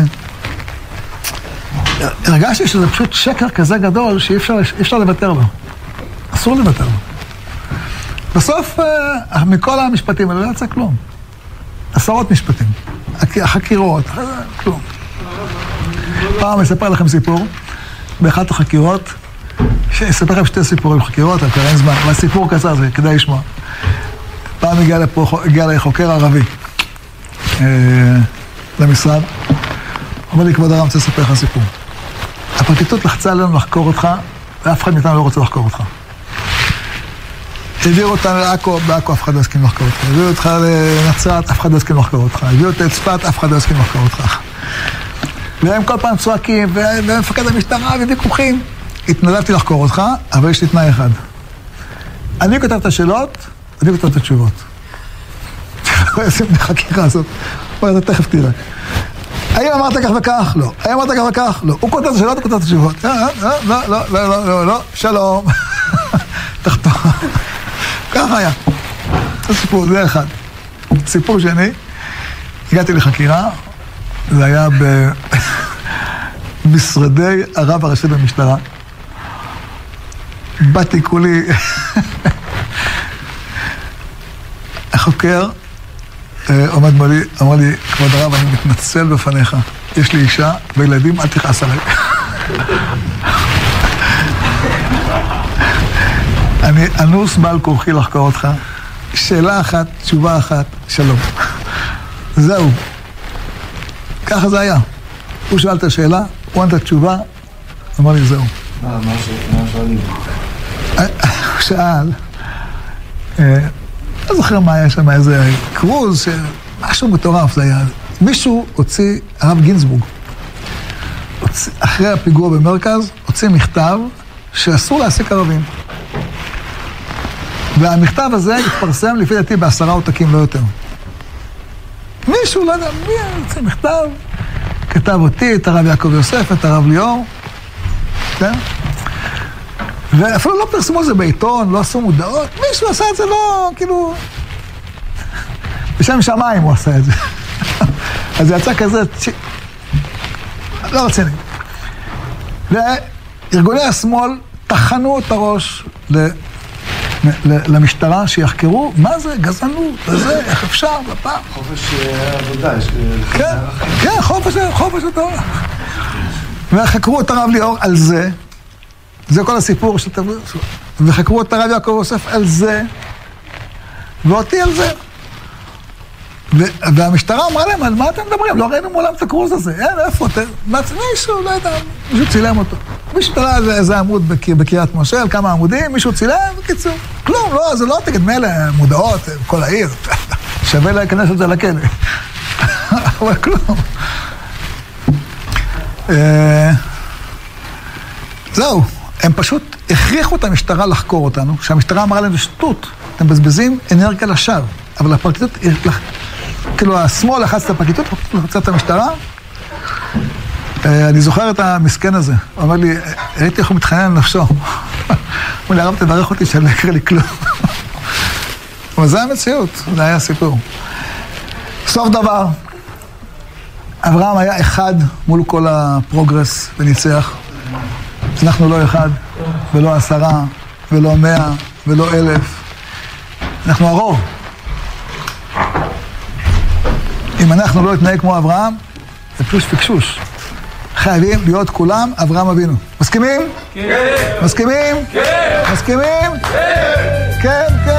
הרגשתי שזה פשוט שקר כזה גדול שאי אפשר, אפשר לוותר לו. אסור לוותר לו. בסוף, מכל המשפטים האלה לא יצא כלום. עשרות משפטים. החקירות, כלום. פעם אני אספר לכם סיפור, באחת החקירות, אספר לכם שתי סיפורים חקירות, אבל אין זמן, אבל סיפור קצר זה, כדאי לשמוע. פעם הגיע לפה, הגיע לחוקר ערבי למשרד, אומר לי, כבוד הרב, אני רוצה לספר לך סיפור. הפרקליטות לחצה עלינו לחקור אותך, ואף אחד מאיתנו לא רוצה לחקור אותך. הביאו אותנו לעכו, בעכו אף אחד לא הסכים לחקור אותך. הביאו אותך לנצרת, אף אחד לא הסכים לחקור אותך. הביאו אותך לצפת, אף אחד לא הסכים לחקור אותך. והם כל פעם צועקים, ומפקד המשטרה וויכוחים. התנדבתי לחקור אותך, אבל יש לי תנאי אחד. אני כותב את השאלות, אני כותב את התשובות. לא ישים את החקירה הזאת. בואי, אתה תכף תראה. האם אמרת כך וכך? לא. האם אמרת כך וכך? לא. הוא כותב את השאלות, הוא כותב את התשובות. לא, לא, לא, לא, לא, לא, לא, שלום. תחתום. ככה היה. זה סיפור, זה אחד. סיפור שני, הגעתי לחקירה, זה היה במשרדי הרב הראשי במשטרה. באתי כולי, החוקר עומד מולי, אמר לי, כבוד הרב, אני מתנצל בפניך, יש לי אישה וילדים, אל תכעס עליי. אני אנוס בעל כורחי לחקור אותך, שאלה אחת, תשובה אחת, שלום. זהו. ככה זה היה. הוא שאל את השאלה, הוא ענה את התשובה, אמר לי, זהו. מה, מה שואלים? הוא שאל, לא זוכר מה היה שם, איזה קרוז, משהו מטורף זה היה. מישהו הוציא, הרב גינזבורג, אחרי הפיגוע במרכז, הוציא מכתב שאסור להעסיק ערבים. והמכתב הזה התפרסם לפי דעתי בעשרה עותקים, לא יותר. מישהו, לא יודע, מי הוציא מכתב? כתב אותי, את הרב יעקב יוסף, את הרב ליאור, כן? ואפילו לא פרסמו את זה בעיתון, לא עשו מודעות, מישהו עשה את זה לא, כאילו... בשם שמיים הוא עשה את זה. אז זה יצא כזה... לא רציני. וארגוני השמאל טחנו את הראש ל... למשטרה שיחקרו מה זה גזענות, וזה, איך אפשר, בפעם. חופש עבודה, יש... כן, כן, חופש, חופש עבודה. וחקרו את הרב ליאור על זה, זה כל הסיפור של תבוא, וחקרו את הרב יעקב יוסף על זה, ואותי על זה. והמשטרה אמרה להם, על מה אתם מדברים? לא ראינו מעולם את הקרוז הזה, אין, איפה, מישהו, לא יודע, מישהו צילם אותו. מישהו תראה איזה עמוד בקריית משה, על כמה עמודים, מישהו צילם, בקיצור. כלום, לא, זה לא תגיד מאלה מודעות, כל העיר, שווה להיכנס את זה לכלא. אבל כלום. זהו, הם פשוט הכריחו את המשטרה לחקור אותנו, שהמשטרה אמרה להם, שטות, אתם מבזבזים אנרגיה לשווא, אבל הפרקליטות, כאילו השמאל לחץ את הפרקליטות, לחץ את המשטרה, אני זוכר את המסכן הזה, הוא אומר לי, ראיתי איך הוא מתחנן על נפשו. הוא אומר לי, הרב תברך אותי שאני לא יקרה לי כלום. אבל זה המציאות, זה היה סיפור. סוף דבר, אברהם היה אחד מול כל הפרוגרס וניצח. אנחנו לא אחד, ולא עשרה, ולא מאה, ולא אלף. אנחנו הרוב. אם אנחנו לא נתנהג כמו אברהם, זה פשוט פקשוש. חייבים להיות כולם אברהם אבינו. מסכימים? כן. מסכימים? כן. מסכימים? כן. כן, כן.